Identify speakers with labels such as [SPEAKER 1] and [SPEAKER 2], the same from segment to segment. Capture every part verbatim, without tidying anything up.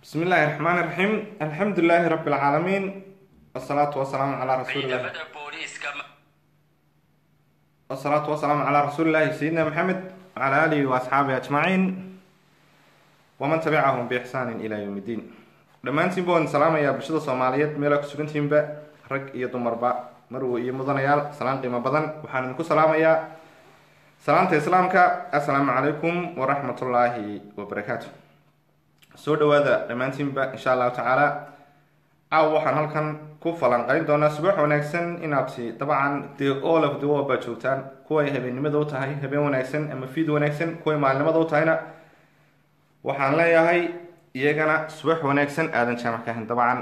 [SPEAKER 1] بسم الله الرحمن الرحيم الحمد لله رب العالمين والصلاة والسلام على رسول
[SPEAKER 2] بين
[SPEAKER 1] الله
[SPEAKER 2] بدء بوليس كما
[SPEAKER 1] والصلاة والسلام على رسول الله سيدنا محمد وعلى آله وأصحابه أجمعين ومن تبعهم بإحسان إلى يوم الدين dhammaantiin baan salaamayaa bulshada Soomaaliyeed meel ku sugantiinba rag iyo dumarba marwo iyo mudanayaal salaan qiimo badan waxaan idinku salaamayaa salaanta islaamka assalaamu calaykum waraxmatullaahi wabarakaatuh soo dhawaada dhammaantiinba insha allahu tacaala caawa waxaan halkan ku falanqayn doonaa subax wanaagsan inaabti dabcan dee all of the world baa joogtaan kuway habeennimada u tahay habeen wanaagsan ama fiid wanaagsan kuway maalinimada u tahayna waxaan leeyahay iyagana subax wanaagsan aadan jaamac ka ahayn dabcan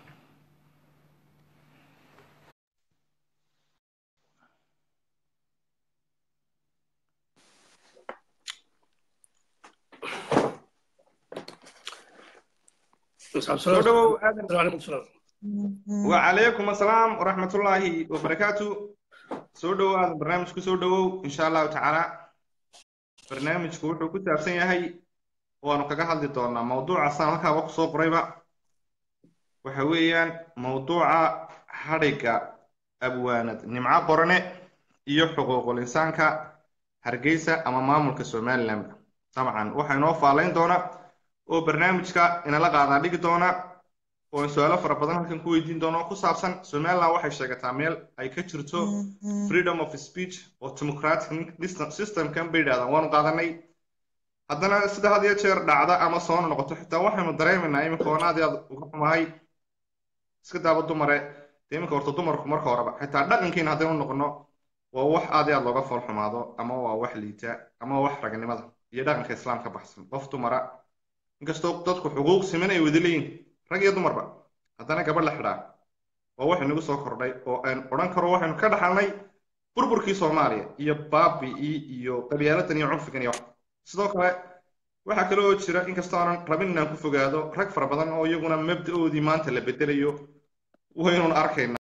[SPEAKER 1] soo dhawow aadan وعليكم السلام ورحمة الله وبركاته سودو هذا برنامج كسودو إن شاء الله تعالى برنامج كوحو كتابسين هاي وأنا كجا هالدي طورنا موضوع أصلا هكا وقصو قريبا وحويا موضوع حركة أبواند نمعا قرنة iyo xuquuqul insaanka hargeysa ama maamulka Soomaaliland طبعا waxa inoo faalayn doona oo barnaamijka inala qaadan dhigi doona oo su'aalo fara badan halkan ku weydiin doono ku saabsan Soomaaliland waxay sheegataa meel ay ka jirto freedom of speech oo democratic system kan bay dhaadan waan qaadanay haddana sida had iyo jeer dhacda ama soo noqoto xitaa waxaynu dareemaynaa iminka wanaad aad uga xumahay iska daaba dumare iminka horta dumarku marka horeba xitaa dhaqankiina haddaynu noqono waa wax aad iyo aad looga fool xumaado ama waa wax liita ama wax raganimada iyo dhaqanka islaamka baxsan qof dumara inkastoo dadku xuquuq siman ay wada leeyihiin rag iyo dumarba haddana gabadh la xidhaa waa wax inagu soo kordhay oo aan odhan karo waxaynu ka dhaxalnay burburkii Soomaaliya iyo baabi'ii iyo qabyaaladdan iyo cunfigan iyo sidoo kale waxaa kale oo jira inkastoo aanan rabin inaan ku fogaado rag fara badan oo iyaguna mabda'oodii maanta la bedelayo waynu arkaynaa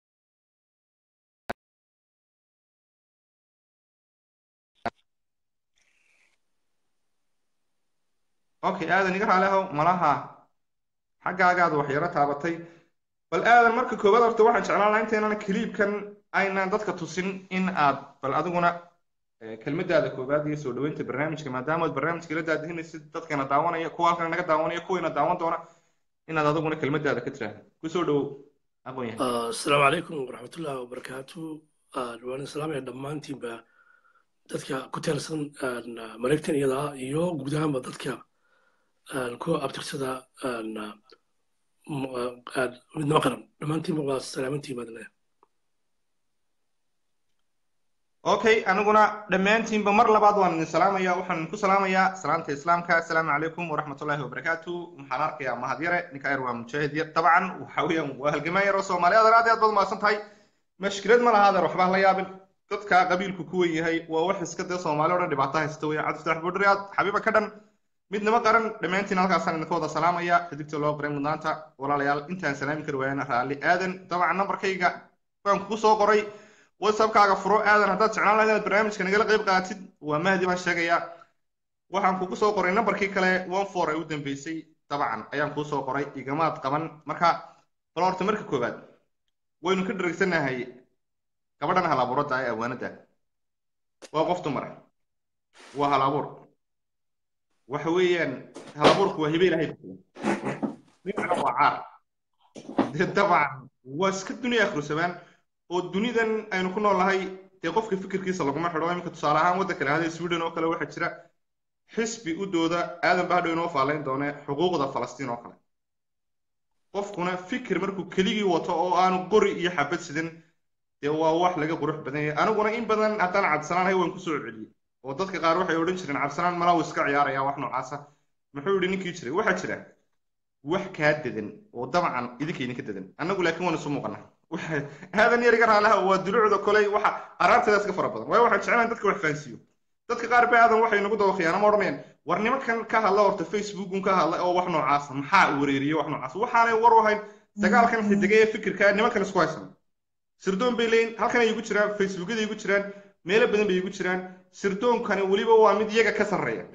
[SPEAKER 1] okay aadan iga raali ahow malaha xaggaagaad wax yaro taabatay bal aadan marka koowaad horta waxaan jeclaan lahaa intaynan kiliibkan aynaan dadka tusin in aad bal adiguna kelmadaada koowaad iyo soo dhaweynta barnaamijka maadaama aad barnaamijka la daadihinaysid dadkana daawanaya kuwa halkan naga daawanaya kuwayna daawan doona inaad adiguna kelmadaada ka tiraahdo ku soo dhawow aqoon yahay
[SPEAKER 3] assalaamu calaykum waraxmatullaahi wabarakaatu waan islaamaya dhammaantiinba dadka ku teelsan mareegtan iyada iyo guud ahaanba dadka ku abtirsada midnimo qaran dhammaantiinba waa salaamantiin baad leeyahay
[SPEAKER 1] okay aniguna dhammaantiinba mar labaad waan idin salaamayaa waxaan ku salaamayaa salaanta islaamka assalaamu calaykum waraxmatullaahi wabarakaatu waxaan arkayaa mahad yare ninka yar waa mujaahid yar dabcan waxa weeyaan waa halgamaan yar oo Soomaaliyeed aad aad baad maasan tahay mashkilad ma laha adeer waxba la yaabin dadka qabiilku ku weyn yahay waa wax iska dee Soomaali oo dhan dhibaato haysta weeyaan cabdi fataax budriyaad xabiiba ka dhan midnimo qaran dhammaantiin halkaasaan idinka wada salaamaya xidigta loo qoray mudnaanta walaalayaal intaan salaami kari waayana raalli aadan dabcan nambarkayga waan kugu soo qoray whatsappkaaga furo aadan haddaad jeclaan lahayd inaad barnaamijka nagala qayb qaatid waa mahdi baan sheegayaa waxaan kugu soo qoray nambarkii kale one four ay u dambeysay dabcan ayaan kuu soo qoray igamaad qaban marka bal horta marka koowaad waynu ka dheregsanahay gabadhan hal abuuradda ee awaanada waa qof dumar waa hal abuur waxa weeyaan hal abuurku waa hibe ilaahay dhinacna waa caar dee dabcan waa iska dunia akhrisamaan oo dunidan aynu ku noolahay dee qofka fikirkiisa laguma xidho iminka tusaale ahaan waddanka lahaaday Sweden oo kale waxaa jira xisbi u dooda aadan baa hadhow inoo faalayn doone xuquuqda Falastiin oo kale qofkuna fikir markuu keligii wato oo aanu qori iyo xabad sidan dee waa wax laga qurux badan yahay aniguna in badan haddaan cabsanaanahay waan ku soo celiyey oo dadka qaar waxay odhan jireen cabsanaan malaa iska ciyaaraya wax noocaasa muxuu yidhi ninkii jiray waxaa jira wax kaa dadan oo dabcan idinka idinka dadan annagu laakiin waan isu muuqanaa هذا نيري قرها لها ودلوع ذا كلي وح أرارت ذا سكفر بدن ويا واحد شعلان تذكر فانسيو تذكر قارب هذا واحد نقول ذا خيانة مرمين ورني ما كان كه الله ورت فيسبوك وكه الله أو وحنا عاصم حق وريري وحنا عاصم وحنا وروه هاي تقال كان هدقية فكر كان ما كان سكويسن سردون بيلين هل كان يقول شران فيسبوك ده يقول شران ميل بدن بيقول شران سردون كان ولي بوا مد يجا كسر ريا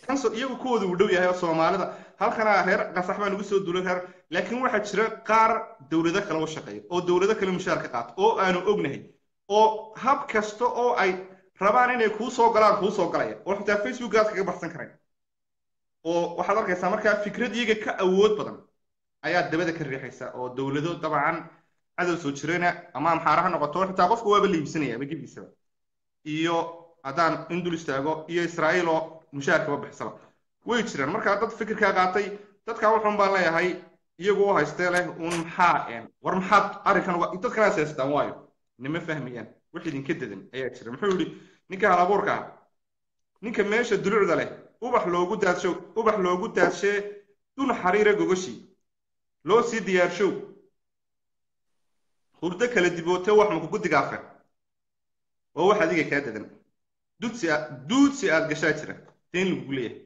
[SPEAKER 1] kan soo iyagu kuwooda uu dhow yahay oo Soomaalida halkana reer qasax baan ugu soo duulay reer laakiin waxa jira qaar dawlado kale oo shaqeeya oo dawlado kale mushaar ka qaato oo aanu ognahay oo hab kasta oo ay rabaan inay ku soo galaan ku soo galaya oo xitaa Facebook-gaas kaga baxsan kareen oo waxaad arkaysaa markaa fikrad iyaga ka awood badan ayaa dabada ka riixaysa oo dawlado dabcan cadow soo jirana ama maxaaraha noqoto xitaa qofku waaba liibsanaya ma gibiisaba iyo haddaan indul istaago iyo Israa'iil oo mushaarka ba bixisaba way jiraan marka dad fikirka qaatay dadka waxaan baan leeyahay iyagu oo haystee leh un maxaa een war maxaad arrinkan dadkana asaastaan waayo nima fahmayaan wixii idinka dadan ayaa jira muxuu yidhi ninka hal abuurka ninka meesha dulucda leh ubax loogu daadsho ubax loogu daadshe dun xariira gogoshi loo sii diyaarshow hurdo kala diboote wax ma kugu digaafeen oo wax adiga kaa dadan dudsi dudsi aad gashaa jira teen lagu leeyahay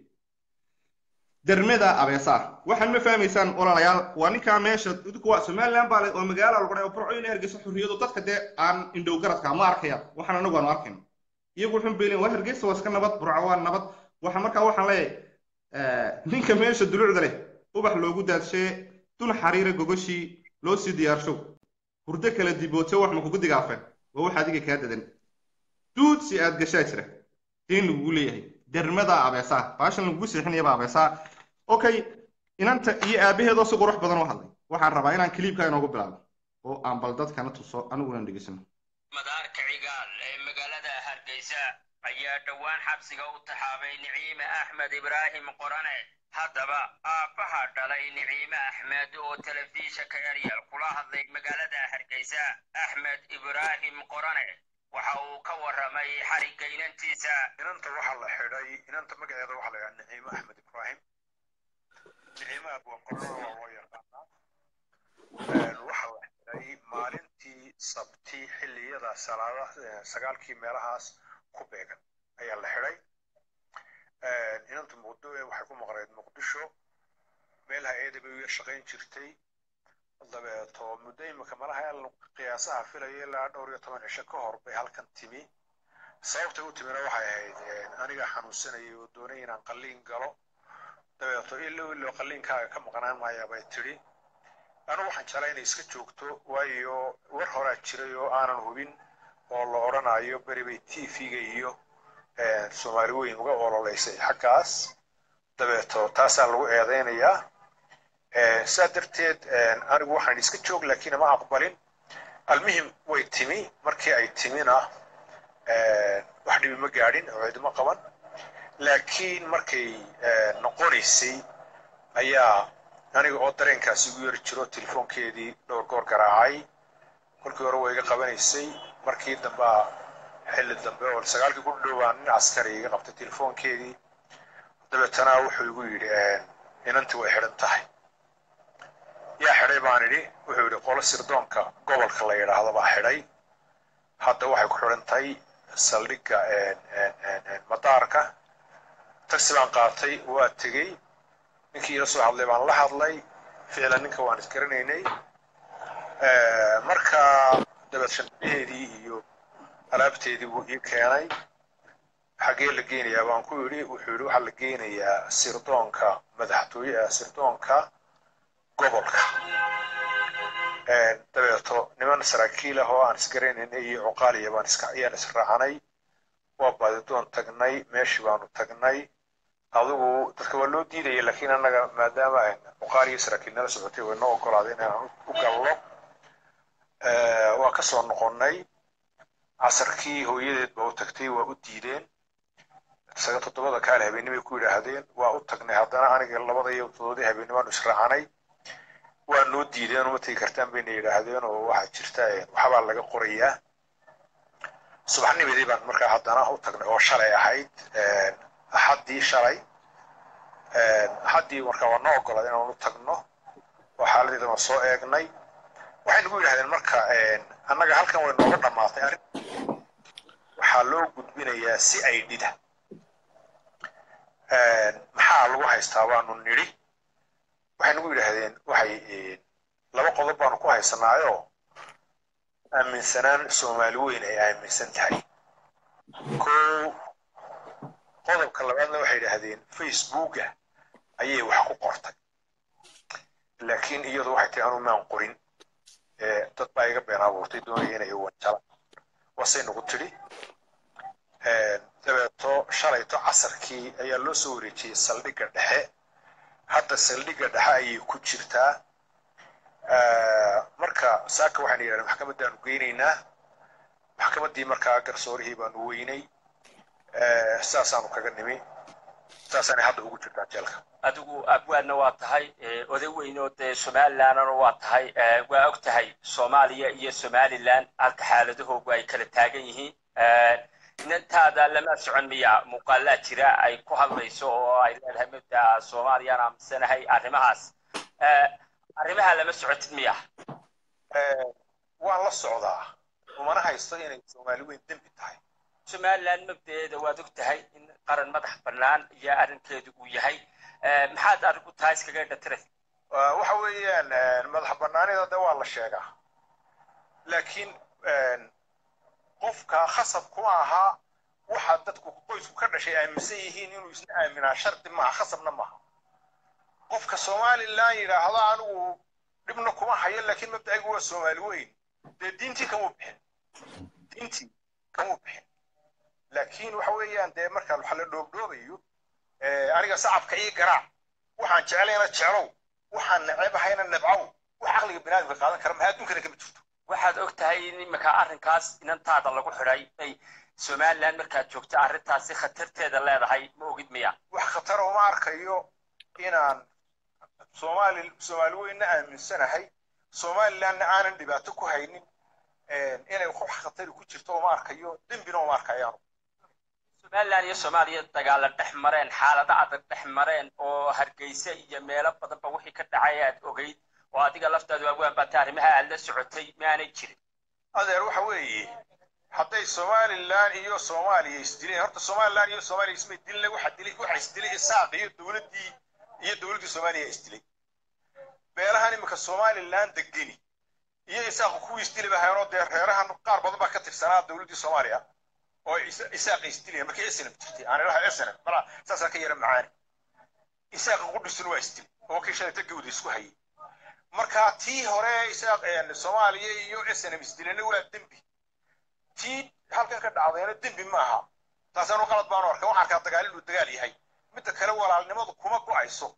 [SPEAKER 1] darmada abeesa waxaan ma fahmaysaan walaalayaal waa ninka meesha dadku waa Soomaaliland baa oo magaalo lagu dhayo Burco inay Hargeysa xurriyadu dadka de aan indhow garadka ma arkaya waxaan anagu aan arkin iyagu wuxuu beelay waa Hargeysa waa iska nabad Burco waa nabad waxa markaa waxaan leeyahay ee ninka meesha dulucda leh ubax loogu daadshay dun xariira gogoshi loo sii diyaarsho hurdo kala diboote wax ma kugu digaafeen waa wax adiga ka dadan duud si aad gashaa jira teen lagu leeyahay darmada abeesa baashan lagu seexinaya abeesa okay inanta iyo aabaheedo si qurux badan u hadlay waxaan rabaa inaan clipka inoogu bilaabo oo aan bal dadkana tuso aniguna dhageysano
[SPEAKER 2] madaarka cigaal ee magaalada Hargeysa ayaa dhawaan xabsiga u taxaabay Niciime Axmed Ibraahim Qorane haddaba aabaha dhalay Niciime Axmed oo telefishinka Ariel kula hadlay magaalada Hargeysa Axmed Ibraahim Qorane waxa uu ka waramay xariga inantiisa
[SPEAKER 4] inanta waxa la xidhay inanta magaceeda waxa la yiraahdaa Niciime Axmed Ibraahim Niciime Abu Qorane waa loo yaqaanaa waxa la xidhay maalintii sabti xilliyada salaadaha sagaalkii meelahaas ku beegan ayaa la xidhay inanta Muqdisho waxay ku maqnayd Muqdisho meelaha eedaba ay shaqayn jirtay dabeeto muddo imika malaha qiyaasaha filayay ilaa dhowr iyo toban cisho ka hor bay halkan timi sababta uu timina waxay ahayd aniga xanuunsanayay oo doonay inaan qalliin galo dabeeto ilaa ilaa qalliinkaaga ka maqnaan maayaa bay tiri anu waxaan jeclay inay iska joogto waayo war hore jiray oo aanan hubin oo la oranayo bari bay T V-ga iyo Soomaali weyn uga ololeysay xaggaas dabeeto taasaa lagu eedeynayaa سادرتيد أنا واحد يسكت شوق لكن ما أقبلين المهم ويتمي مركي أي تمينا واحد بمقارن أو عندما قبل لكن مركي نقولي سي أيا أنا أقدرين كاسيجور تشرو تلفون كيدي دور كور كراعي كل كورو يجا قبل سي مركي دبا حل الدبا والسجال كل دوان عسكري قبض التلفون كيدي دبا تناوح ويقول إن أنت واحد انتهي يا حري بانيدي wuxuu yiri qolo sirdoonka gobolka la yiraahdo baa xiray hadda waxay ku xirantay saldhigga een een madaarka taxi baan qaatay waa tagay ninkii la soo hadlay baan la hadlay ficlan ninka waan isgaranaynay ee marka dabashanteedii iyo alaabteedii uu ii keenay xagee la geenayaa baan ku yiri wuxuu yiri waxa la geenayaa sirdoonka madaxtooyaha sirdoonka gobolka ee dabeeto niman saraakiil ah oo aan isgaranaynay iyo uqaaliya baan iska ayaan israacanay waa baadidoon tagnay meeshii baanu tagnay adigu dadka waa loo diiday laakiin anaga maadaama aan uqaaliya saraakiil nala socotay way noo ogolaaday inaan u galno ee waa ka soo noqonnay casarkii hooyadeed baa u tagtay waa u diideen isaga toddobada kaale habeenimo ku yiraahdeen waa u tagnay haddana aniga labada iyo toddobada habeenimo aan israacanay waa noo diideen uma tagi kartaan bayna yiraahdeen oo waxa jirta waxba laga qorayaa subaxnimadii baan markaa haddana u tagnay oo shalay ahayd axadii shalay axadii markaa waa noo ogolaaday inaan u tagno oo xaaladeeda waan soo eegnay waxay nagu yiraahdeen marka annaga halkan way nooga dhamaatay arrin waxaa loo gudbinayaa si ay dhida maxaa lagu haystaa waanu nidhi waxay nagu yiraahdeen waxay laba qodob baanu ku haysanaayo aaminsanaan Soomaali weyn ay aaminsan tahay koo qodobka labaadna waxay yidhaahdeen facebooka ayay wax ku qortay laakiin iyadu waxay tahay anu maan qorin dad baa iga been abuurtay doonaya inay wanjala wasay nagu tidhi dabeeto shalayto casarkii ayaa loo soo wareejiyey saldhigga dhexe hadda saldhigga dhexe ayay ku jirtaa marka saaka waxaan yidhahdeen maxkamadaanu geynaynaa maxkamaddii markaa garsoorihii baanu weynay saasaanu kaga nimi saasaanay hadda ugu jirtaa jeelka
[SPEAKER 2] adigu abwaadna waa tahay oday weynoo dee somalilandna waa tahay waa og tahay soomaaliya iyo somaliland halka xaaladahoogu ay kala taagan yihiin inantaada lama socon miya muuqaalaa jira ay ku hadlayso oo ay leedahay mabda soomaaliyaan aaminsanahay arrimahaas arrimaha lama socotid miya
[SPEAKER 4] waan la socdaa umana haysto inay soomaali weyn dembi tahay
[SPEAKER 2] somaliland mabdaeeda waad og tahay in qaran madax bannaan iyo arrinkeedu uu yahay maxaad arinku tahay iskaga dhatiray
[SPEAKER 4] waxa weeyaan madax bannaanida de waa la sheegaa laakiin qofka khasab kuma aha waxa dadku qoysku ka dhashay aaminsan yihiin inuu isna aaminaa shardi maaha khasabna maaha qofka somaliland yidhaahdo anigu dhibna kuma hayo laakiin mabda'aygu waa soomaali weyn dee diintii kama bixin diintii kama bixin laakiin waxa weeyaan dee marka waxa la dhoobdhoobayo aniga sacabka ii garaac waxaan jeclayna jeclow waxaan necebahayna nebcow wax caqliga binaadamka qaadan kara maha adduunkana kama jirto
[SPEAKER 2] waxaad og tahay in iminka arrinkaas inantaada lagu xidhay ay somaliland markaad joogto arrintaasi khatarteeda leedahay ma ogid miya
[SPEAKER 4] wax khatara uma arkayo inaan soomaali soomaali weynna aaminsanahay somalilandna aanan dhibaato ku haynin inay wax khatari ku jirto uma arkayo dembina uma arkayaanu
[SPEAKER 2] somaliland iyo soomaaliya dagaala dhex mareen xaalado adag dhex mareen oo hargeysa iyo meelo badanba wixii ka dhacay aad ogeyd oo adiga laftaadu awaan baata arrimaha aad la socotay maanay jirin
[SPEAKER 4] adeer waxa weeye hadday somaliland iyo soomaaliya isdileen horta somaliland iyo soomaaliya ismay dilay waxa dilay waxa isdilay isaaq iyo dowladdii iyo dowladdii soomaaliya isdilay beelahan imika somaliland degeni iyo isaaq kuwii isdilay baa hayro dee reerahan qaar badan baa ka tirsanaa dowladdii soomaaliya oo isaaq isdilay markii islam jirtay aan ilaha islam mara saasa ka yara macaani isaaq qudus waa isdilay oo ka shalay tagawda isku hayay marka tii hore isaaq soomaaliya iyo islam isdilayna waa dembi tii halkan ka dhacdayna dembi maaha taasaan qalad baan arkaa waxaan arkaa dagaal inuu dagaal yahay midda kale walaalnimadu kuma go'ayso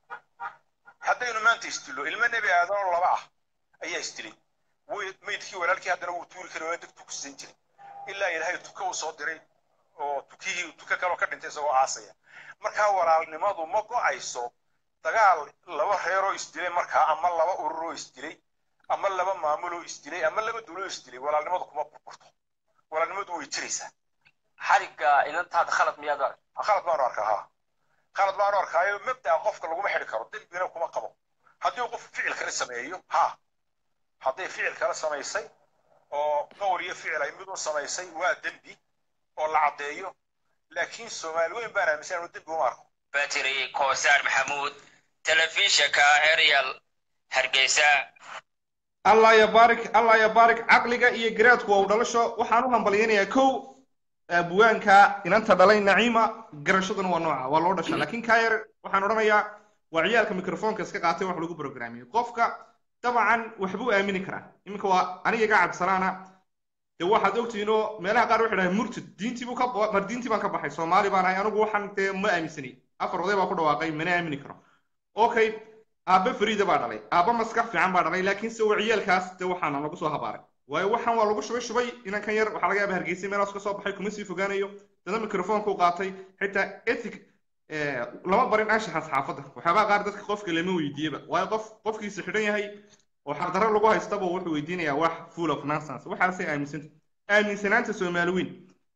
[SPEAKER 4] haddaynu maanta isdilo ilmo nebi aadan oo laba ah ayaa isdilay maydkii walaalkii haddana wuu tuuri kari waa degtu ku siin jiray ilaa ilaahay tuka uu soo diray oo tukihii tuka kaloo ka dhintay isagoo aasaya markaa walaalnimadu ma go'ayso dagaal laba reeroo isdilay markaa ama laba ururoo isdilay ama laba maamuloo isdilay ama laba dowladoo isdilay walaalnimadu kuma burburto walaalnimadu way jiraysaa
[SPEAKER 2] xarigga inantaada khalad miyaad
[SPEAKER 4] khalad baanu arkaa ha khalad baanu arkaayo mabda'a qofka laguma xidhi karo dembina kuma qabo haddii qof ficil kale sameeyo ha hadday ficil kale samaysay oo qowl iyo ficil ay mid u samaysay waa dembi oo la caddeeyo laakiin soomaali weyn baan aaminsan inuu dembi uma arko
[SPEAKER 2] batri koosaar maxamuud telefishinka ariel hargeysa
[SPEAKER 1] allah ya baarik allah ya baarik caqliga iyo garaadku waa u dhalasho waxaan u hambalyaynayaa kow buwaanka inanta dhalay naciima garashaduna waa nooca waa loo dhashaa laakiin kaayar waxaan odhanayaa waa ciyaalka mikrofoonka iska qaatay wax lagu programiyey qofka dabcan waxbuu aamini karaa iminka waa aniga iga cabsanaana dee waxaad ogtihiinoo meelaha qaar waxay dhahay murtid diintii buu ka mar diintii baan ka baxay soomaali baan ahay anigu waxaan dee ma aaminsanay afar oday baa ku dhawaaqay mana aamini karo okay aabba fariida baa dhalay aabba maskax fiican baa dhalay laakiin se waa ciyaalkaas dee waxaana lagu soo habaaray waayo waxaan waa lagu shubay shubay inankan yar waxaa laga yaaba hargeysay meelaas ka soo baxay kuma sii fogaanayo dana mikrofoonku qaatay xitaa ethic lama barin anshaxa saxaafadda waxyaabaha qaar dadka qofka lama weydiiyaba waayo qof qofkiisa xidhan yahay oo xaqdarro lagu haystaba wuxuu weydiinayaa wax full of nonsense waxaasay aaminsanta aaminsanaanta soomaali weyn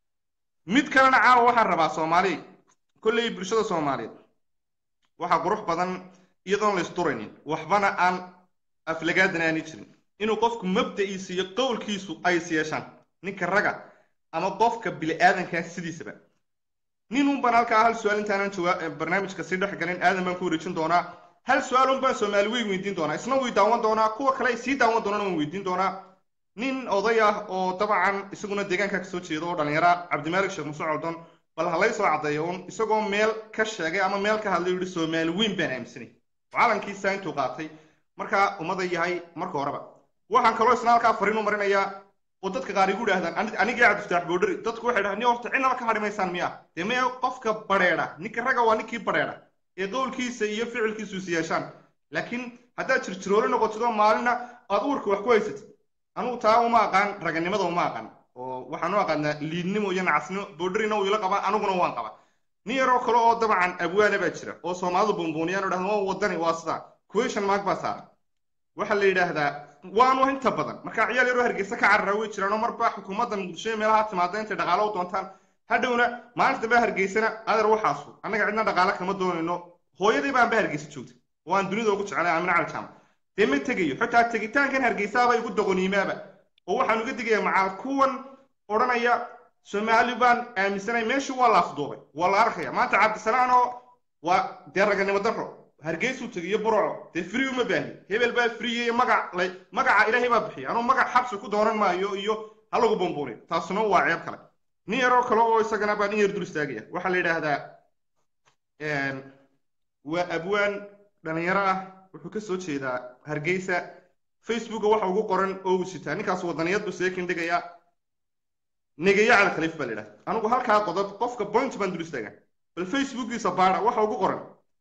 [SPEAKER 1] mid kalena caawa waxaan rabaa soomaali kolley bulshada soomaaliyeed waxaa qurux badan iyadoon la isduraynin waxbana aan aflagaadanaani jirin inuu qofku mabda'iisa iyo qowlkiisu ay siyeeshaan ninka raga ama qofka bili-aadankaa sidiisaba nin un baan halkaa hal su-aal intaanan barnaamijka sii dhex galin aadan baan ku wareejin doonaa hal su-aal un baan soomaali weyn weydiin doonaa isna way daawan doonaa kuwa kale ay sii daawan doonaan waan weydiin doonaa nin oday ah oo dabcan isaguna deegaanka kasoo jeeda oo dhalinyara cabdimaalik sheekh muuse cordon bal ha laysoo caddeeyo un isagoo meel ka sheegay ama meel ka hadlay yidhi soomaali weyn baan aaminsanay calankiisa intuu qaatay markaa ummada yahay marka horeba waxaan kaloo isna halkaa fariin u marinayaa oo dadka qaar igu idhaahdaan anigii cabdifataax boodhari dadku waxay dhahaan ni horta cidnaba ka hadhimaysaan miya dee maya qofka badheedha ninka ragga waa ninkii badheedha ee qowlkiisa iyo ficilkiisu is yeeshaan laakiin haddaad jirjiroole noqotidoo maalina aad uurka wax ku haysatid anugu taa uma aqaan raganimada uma aqaan oo waxaan u aqaanaa liidnimo iyo nacasnimo boodharina uu ila qabaa aniguna waan qabaa nin yaroo kale oo dabcan abwaana baa jira oo soomaalidu buunbuuniyaan oo dhahdan waa wadani waa sidaa question mark baa saaran waxaa la yidhaahdaa waanu inta badan markaa ciyaal yaroo hargeysa ka carara way jiraanoo marba xukuumadda muqdisho meelaha timaada intay dhaqaalo u doontaan hadhowna maalinta dambe hargeysana adeer waxaasu annaga cidna dhaqaale kama doonayno hooyadii baanba hargeysa joogtay oo aan dunida ugu jecelay amina cali jaamac dee ma tegayo xitaa tegitaankan hargeysaaba igu doqoniimaaba oo waxaan uga digayaa macaal kuwan odhanaya soomaali baan aaminsanay meeshii waa la afduubay waa la arkaya maanta cabdisalaanoo waa dee raganimo darro hargeysuu tegiyo burco dee free uma baahni hebel baa free iyo magac lay magaca ilaahay baa bixiya anuu magac xabsi ku dooran maayo iyo ha lagu bumbuuniyo taasuna waa ceeb kale nin yaroo kale oo isagana baa nin yar dul istaagaya waxaa la yidhaahdaa waa abwaan dhalinyaro ah wuxuu ka soo jeedaa hargeysa facebooka waxa ugu qoran oo uu sitaa ninkaas wadaniyad buu seekin dhigayaa negeya cali khaliif baa la yidhahda anigu halkaa qodob qofka point baan dul istaagaa bal facebookiisa baara waxa ugu qoran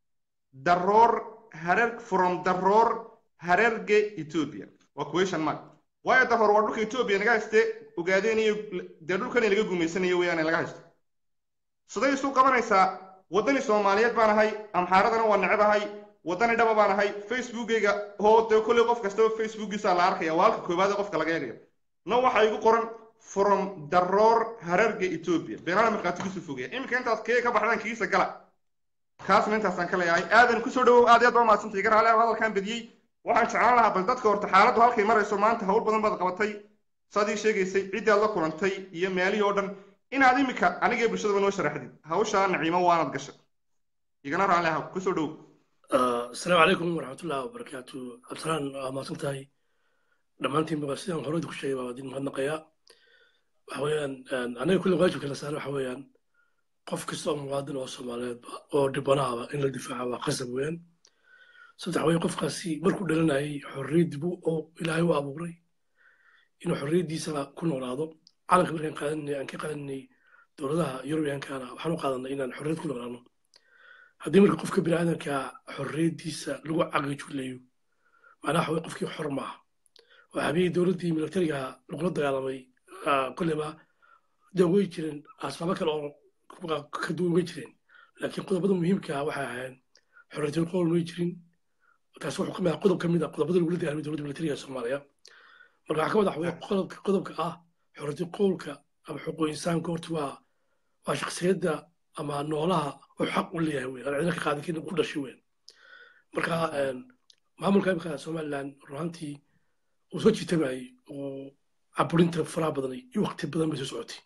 [SPEAKER 1] daroor hareer from daroor hareerge ethiopia waa question mark waayo daroor waa dhulka ethiopia naga hayste ogaadeen iyo dee dhulkan laga gumaysanayo weeyaan laga haysto siday isu qabanaysaa wadani soomaaliyeed baan ahay amxaaradana waa necbahay wadani dhaba baan ahay facebookayga oo dee kolley qof kastaba facebookiisa la arkaya waa halka koowaad ee qofka laga eegayo no waxa igu qoran from daroor hareerge ethiopia beenaana markhaatigiisu fogaya iminka intaas kee ka baxdaan kiisa gala kaasna intaasaan ka leeyahay aadan kusoo dhawow aad aad baa mahadsantay gar hale hadalkan badiyey waxaan jeclaan lahaa bal dadka horta xaaladdu halkay marayso maanta hawl badan baad qabatay saadii sheegaysay ciddii aad la kulantay iyo meelihii oo dhan inaad iminka anigee bulshadaba noo sharaxdid hawshaa naciimo waanad gashay igana raali aha kusoo dhowow
[SPEAKER 3] asalaamu calaykum waraxmatullahi wabarakaatu cabdisalaan waa mahadsan tahay dhammaantiinba sidaan horeyda ku sheegay baa idin mahadnaqayaa waxa weeyaan anaga kulle waajibka la saaray waxa weeyaan qof kasta oo muwaadin oo soomaaliyeedba oo dhibanaaba in la difaaca waa qasab weeyaan saddex weeye qofkaasi markuu dhalanayay xorriyad dib oo ilaahay u abuuray inuu xorriyaddiisana ku noolaado calanka markaan qaadanay aan ka qaadanay dowladaha yurubiyankana waxaan u qaadanay inaan xorriyad ku noolaano haddii marka qofka biniaadanka xorriyaddiisa lagu cagajuleeyo macnaha waxa qofkii xor maaha waa habiyey dowladdii militariga lagula dagaalamay kulleba dee way jireen asbaabo kale oo ka duwan way jireen laakiin qodobada muhiimka ah waxay ahaayeen xorriyatul qowl may jirin taas wuxuu ka mid ah qodob ka mid ah qodobada lagula dagaalamay dowladda militariga soomaaliya marka waxaa ka mid ah waxaweye qodobka qodobka ah xorriyatul qowlka ama xuquuq insaanka horta waa waa shakhsiyadda ama noolaha wuxuu xaq u leeyahay weyn aan cidina ka qaadan karin ku dhashay weyn marka maamulka imika somaliland runaantii uu soo jiitamayay oo caburinta faraha badan iyo waqti badan bay soo socotay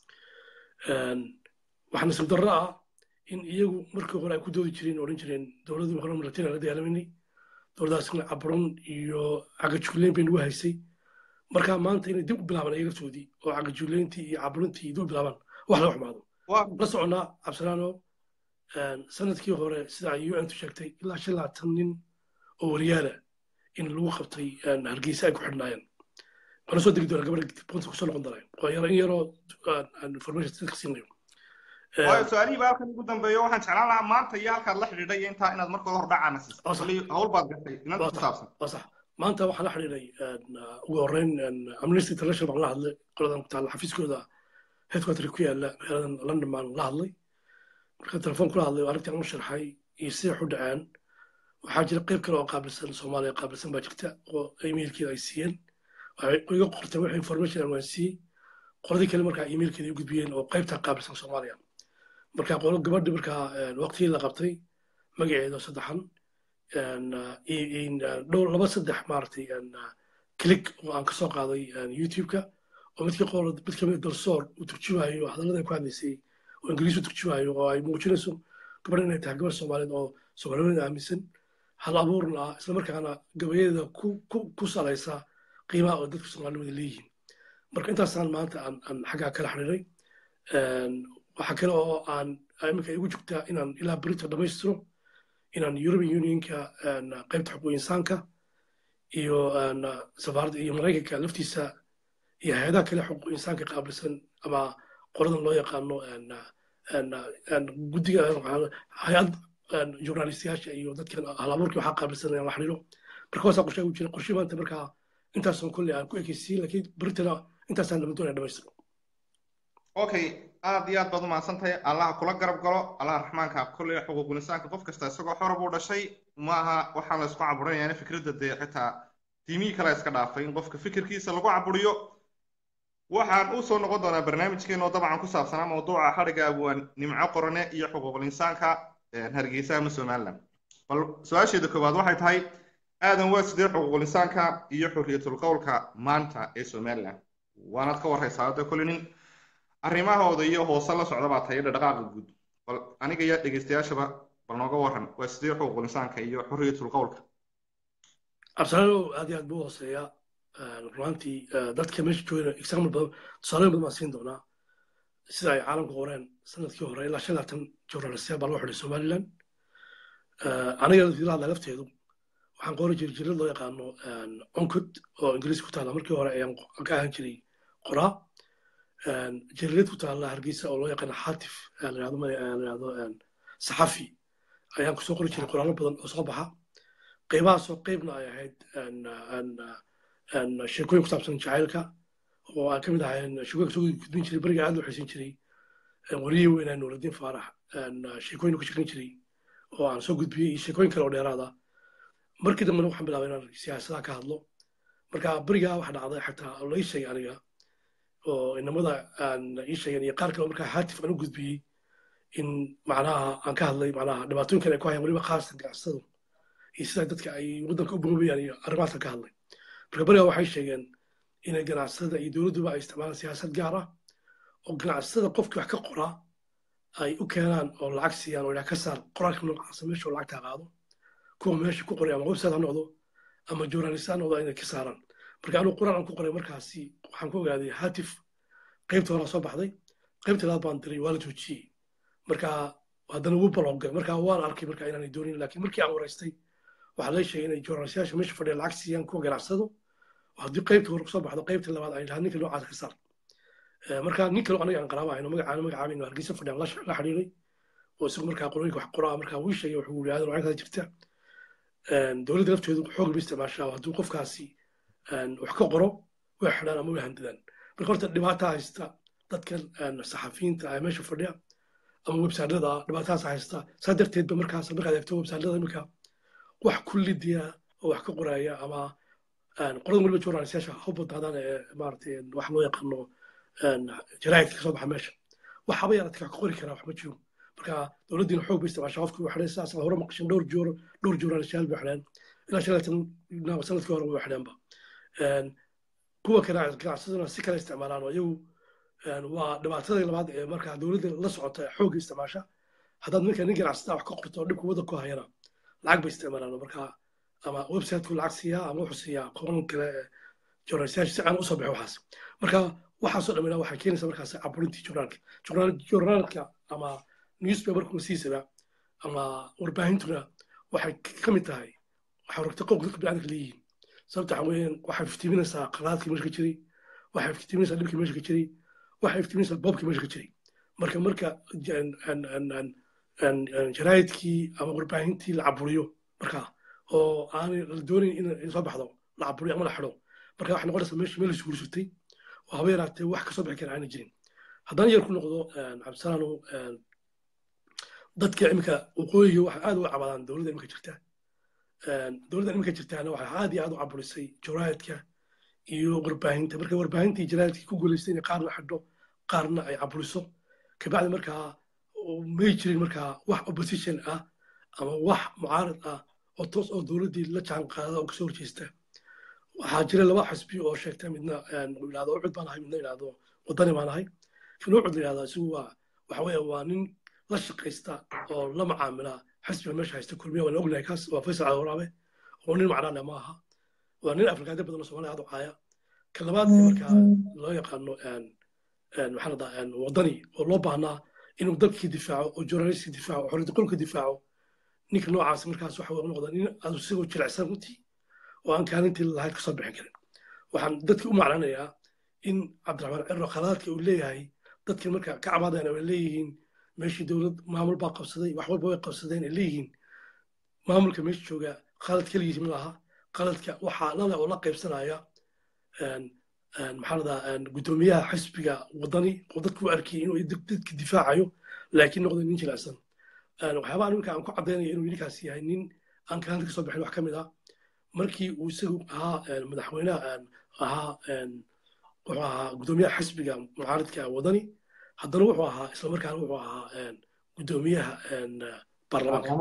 [SPEAKER 3] waxaa nasiib darro ah in iyagu markii hore ay ku doodi jireen odhan jireen dowladii hore militari la dagaalamayay dowladaasna caburin iyo cagajuleyn bay nagu haysay marka maanta inay dib u bilaabaan iyagartoodii oo cagajuleyntii iyo caburintii dib u bilaabaan wax laga xumaado la soconaa cabdisalaano sanadkii hore sida ay u n tu sheegtay ilaa shan labaatan nin oo wariyaala in lagu qabtay hargeysa ay ku xidhnaayeen wana soo degi doona gabadha bonta kusoo noqon doonaa in yaroo information dadka siinayo
[SPEAKER 1] waayo su-aalihii baa halkan ugu dambeeyo waxaan jeclaan lahaa maanta iyo halkaad la xidhiidhay iyo intaa inaad markooda hor dhacaana siiso hawl baad gashay inaad ku saabsan
[SPEAKER 3] waa sax maanta waxaan la xidhiidhay ugu horreyn amnesty international baan la hadlay qoladan ku taalla xafiiskooda headquarter ku yaala magaaladan london baan la hadlay marka telefoon kula hadlay arrintii aan u sharxay iyo siday u dhaceen waxaa jira qayb kale oo qaabilsan soomaaliya qaabilsan baa jirta oo emailkeeda ay siiyeen waxay iga qorteen wax information aan waan siiyey qoladii kale markaa emailkeeda u gudbiyeen oo qaybta qaabilsan soomaaliya marka qolo gabadhi markaa waqtigii la qabtay magaceeda saddexan dhowr laba saddex maaragtay click oo aan ka soo qaaday youtube-ka oo midkii qolo mid kamid dalsoor uu turjumayo hadallada ku hadlaysay oo ingiriis u turjumayo oo ay muujinayso gabadh inay tahay gabar soomaaliyeed oo soomaaliyada aaminsan hal abuurna ah isla markaana gabayadeeda ku ku ku salaysa qiimaha oo dadka soomaaliyada leeyihiin marka intaasaan maanta aan aan xaggaa kala xiriiray waxaa kale oo aan iminka igu joogtaa inaan ilaa berito dhammaystiro inaan European Unionka qaybta xuquuq insaanka iyo safaaradda iyo Maraykanka laftiisa iyo hay'adaha kale xuquuq insaanka qaabilsan ama qoladan loo yaqaano guddiga hay'ad journalistiyaasha iyo dadkan halabuurkii waxaa qaabilsan inaan la xiriiro marka hoosaa qorshe u jira qorshe maanta markaa intaasoo kolley aan ku ekaysiin laakiin beritana intaasaan lama doonaya dhamaystiro
[SPEAKER 1] okay aad iyo aad baad umahadsan tahay allaha kula garab galo allaha raxmaanka kolley xuquuqul insaanka qof kasta isagoo xor buu dhashay maaha waxaan la isku caburinayaa fikradda dee xitaa diimihii kale iska dhaafay in qofka fikirkiisa lagu caburiyo waxaan u soo noqon doonaa barnaamijkeena oo dabcan ku saabsanaa mawduuca xadhigga abwaan nimco qorane iyo xuquuqul insaanka hargeysa ama somaliland bal su-aasheeda koowaad waxay tahay aadan waa sidee xuquuqul insaanka iyo xorriyatul qowlka maanta ee somaliland waanaad ka warraysaa hadda kolley nin arrimahooda iyo hoose la socda baa tahay dhaqaaqa guud bal aniga iyo dhegeystayaashaba bal nooga warran waa sidee xuquuqul insaanka iyo xorriyatul qowlka
[SPEAKER 3] absalaano aad iyo aad buu hooseeyaa runtii dadka meesha joogana example badan tusaalooyin badan baan siin doonaa sida ay caalamka qoreen sanadkii hore ilaa shan laatan journalistiya baa loo xidhay somaliland aniga la hadlaa lafteedu waxaan qori jiray jirid loo yaqaano oncod oo ingiriis ku taalla markii hore ayaan ka ahaan jiray qoraa jirid ku taalla hargeysa oo loo yaqaano xaatif layihahdo saxafi ayaan kusoo qori jiray qoraallo badan oo soo baxa qaybahaasoo qaybna ay ahayd sheekooyin ku saabsan jacaylka oo aan ka mid ahayn sheekooyinka soo gudbin jiray beriga aad loo xiisin jiray wariyihii weynaa nuurudiin faarax sheekooyin ku shaqayn jiray oo aan soo gudbiyey iyo sheekooyin kale oo dheeraada markii dambena waxaan bilaabay inaan siyaasadaha ka hadlo marka berigaa waxa dhacday xataa la ii sheegay aniga oo inamada aan ii sheegeen iyo qaar kale markaa haatif aan u gudbiyey in macnaha aan ka hadlay macnaha dhibaatooyin kale ay ku hayaan weliba khaasatan ganacsatadu iyo sida dadka ay waddanka u boobayaan iyo arrimahaasaan ka hadlay marka berigaa waxay sheegeen inay ganacsatada iyo dowladduba ay isticmaalaan siyaasad gaar ah oo ganacsatada qofkii wax ka qoraa ay u keenaan oo lacag siiyaan oo ilaa ka saar qoraalka noocaasa meesha oo lacagtaa qaado kuwa meesha ku qoray ama website ha noqdo ama journalist ha noqdo inay ka saaraan marka anuu qoraal aan ku qoray markaasi waxaan ku ogaaday haatif qaybta horaa soo baxday qaybta labaad baan diray waa la joojiyey marka haddana wuu balogay marka waan arkay marka inaanay doonin laakiin markii aan waraystay waxaa la sheegay inay journalistayaasha meesha fadhiya lacag siiyaan kuwa ganacsado haddii qaybta hore kusoo baxdo qaybta labaad ay dhahaan ninka noocaas ka saar marka nin kale aniga aan qaraaba ahayno magacaana magacaabayno hargeysa fadhiyaan la xidhiiray oo isagu markaa qolooyinka wax qoraa markaa wuu sheegay wuxuu yidhi aadan lacagtaada jirta dowladda lafteedu xoog bay isticmaashaa hadduu qofkaasi wax ka qoro way xidhaan ama way handadaan marka horta dhibaata haysta dadkan saxafiyiinta ah meesha fadhiya ama websaydada dhibaatahaas haysta saa darteed ba markaas markaad eegto websaydada iminka wax kullidiya oo wax ka qoraya ama qolada weliba journalistayaasha ha badnaadaan ee maaragtay wax loo yaqaano jaraa'idka ka soo baxa meesha waxaba yaradka wax ka qori karaa wax ma jiro marka dowladdiina xoog bay isticmaashaa qofkii waxay sidaas hore maqashin dhowr joor dhowr journalistayaal bay xidheen ilaa shalatan sanadkii hore way xidheenba kuwa kale ganacsaduna si kale isticmaalaan oo iyagu waa dhibaatadii labaad ee markaa dowladda la socota xoogga isticmaasha haddaad ninka nin ganacsada wax ka qorto dhibka waddan ku hayana lacag bay isticmaalaan marka ama websiteku lacag siiyaa ama wuxuu siiyaa qoran kale journalistayaasha si aan usoo bixin waxaas marka waxaasoo dhamina waxay keenaysaa markaas caburintii journaalka journaalka ama newspaperku siisaba ama warbaahintuna waxay ka mid tahay waxay rogtay qowlka dadka bini'aadamka leeyihiin sababta waxa weeyaan waxay iftiiminaysaa qalaadkii meesha ka jiray waxay iftiiminaysaa dhibkii meesha ka jiray waxay iftiiminaysaa boobkii meesha ka jiray marka marka jaraa'idkii ama warbaahintii la caburiyo marka oo aanay la doonayn in soo baxdo la caburiyo ama la xidho marka waxay noqonaysaa meesha meel isugu sutay oo haba yaraatee wax ka soo bixi kara aanay jirin haddana yar ku noqdo cabdisalaano dadka iminka waqooyiga waxay aad uga cabaadaan dowladda iminka jirta dowladda iminka jirtaana waxay aad iyo aad u caburisay jaraa'idka iyo warbaahinta marka warbaahinta iyo jaraa'idkii ku guulaystay inay qaarna xidho qaarna ay caburiso kabacdi markaa may jirin markaa wax opposition ah ama wax mucaarad ah oo toos oo dowladdii la jaan qaada oo kasoo horjeesta waxaa jira laba xisbi oo sheegta midna yidhahdo ucud baan ahay midna yidhahdo wadani baan ahay kan ucud la yidhahdaa isagu waa waxa weeye waa nin la shaqaysta oo la macaamila xisbiga meesha haysta kulmiya waa la ognahay kaas waa faysal calawaraabe oo nin macnaana ma aha waa nin afrikaanka badan oo soomaaliya aad u caaya ka labaad markaa loo yaqaano maxaa ladaa wadani oo loo baahnaa inuu dalkii difaaco oo journalistkii difaaco oo xorriyadda qolka difaaco ninka noocaas markaas waxa uu noqdaa nin aad isagoo jilicsan runtii oo aan kaalintii lahayd kasoo bixin karin waxaan dadkii u maclanayaa in cabdiraxmaan ciro khalaadka uu leeyahay dadkan marka ka cabaadayna way leeyihiin meeshii dowlad maamul baa qabsaday wax walba way qabsadeen ay leeyihiin maamulka meesha jooga khalad keligiis ma laha qaladka waxaa lale oo la qaybsanaya maxaa ladaa guddoomiyaha xisbiga wadani oo dadku u arkiyay inuu dadka difaacayo laakiin noqday nin jilicsan waxyaabaha ninka aan ku caddaynaya inuu ninkaas yahay nin aan kaalanta kasoo bixin wax ka mid ah markii uu isagu ahaa madaxweynaha ahaa wuxuu ahaa guddoomiyaha xisbiga mucaaridka wadani haddana wuxuu ahaa islamarkaana wuxuu ahaa guddoomiyaha baarlamaanka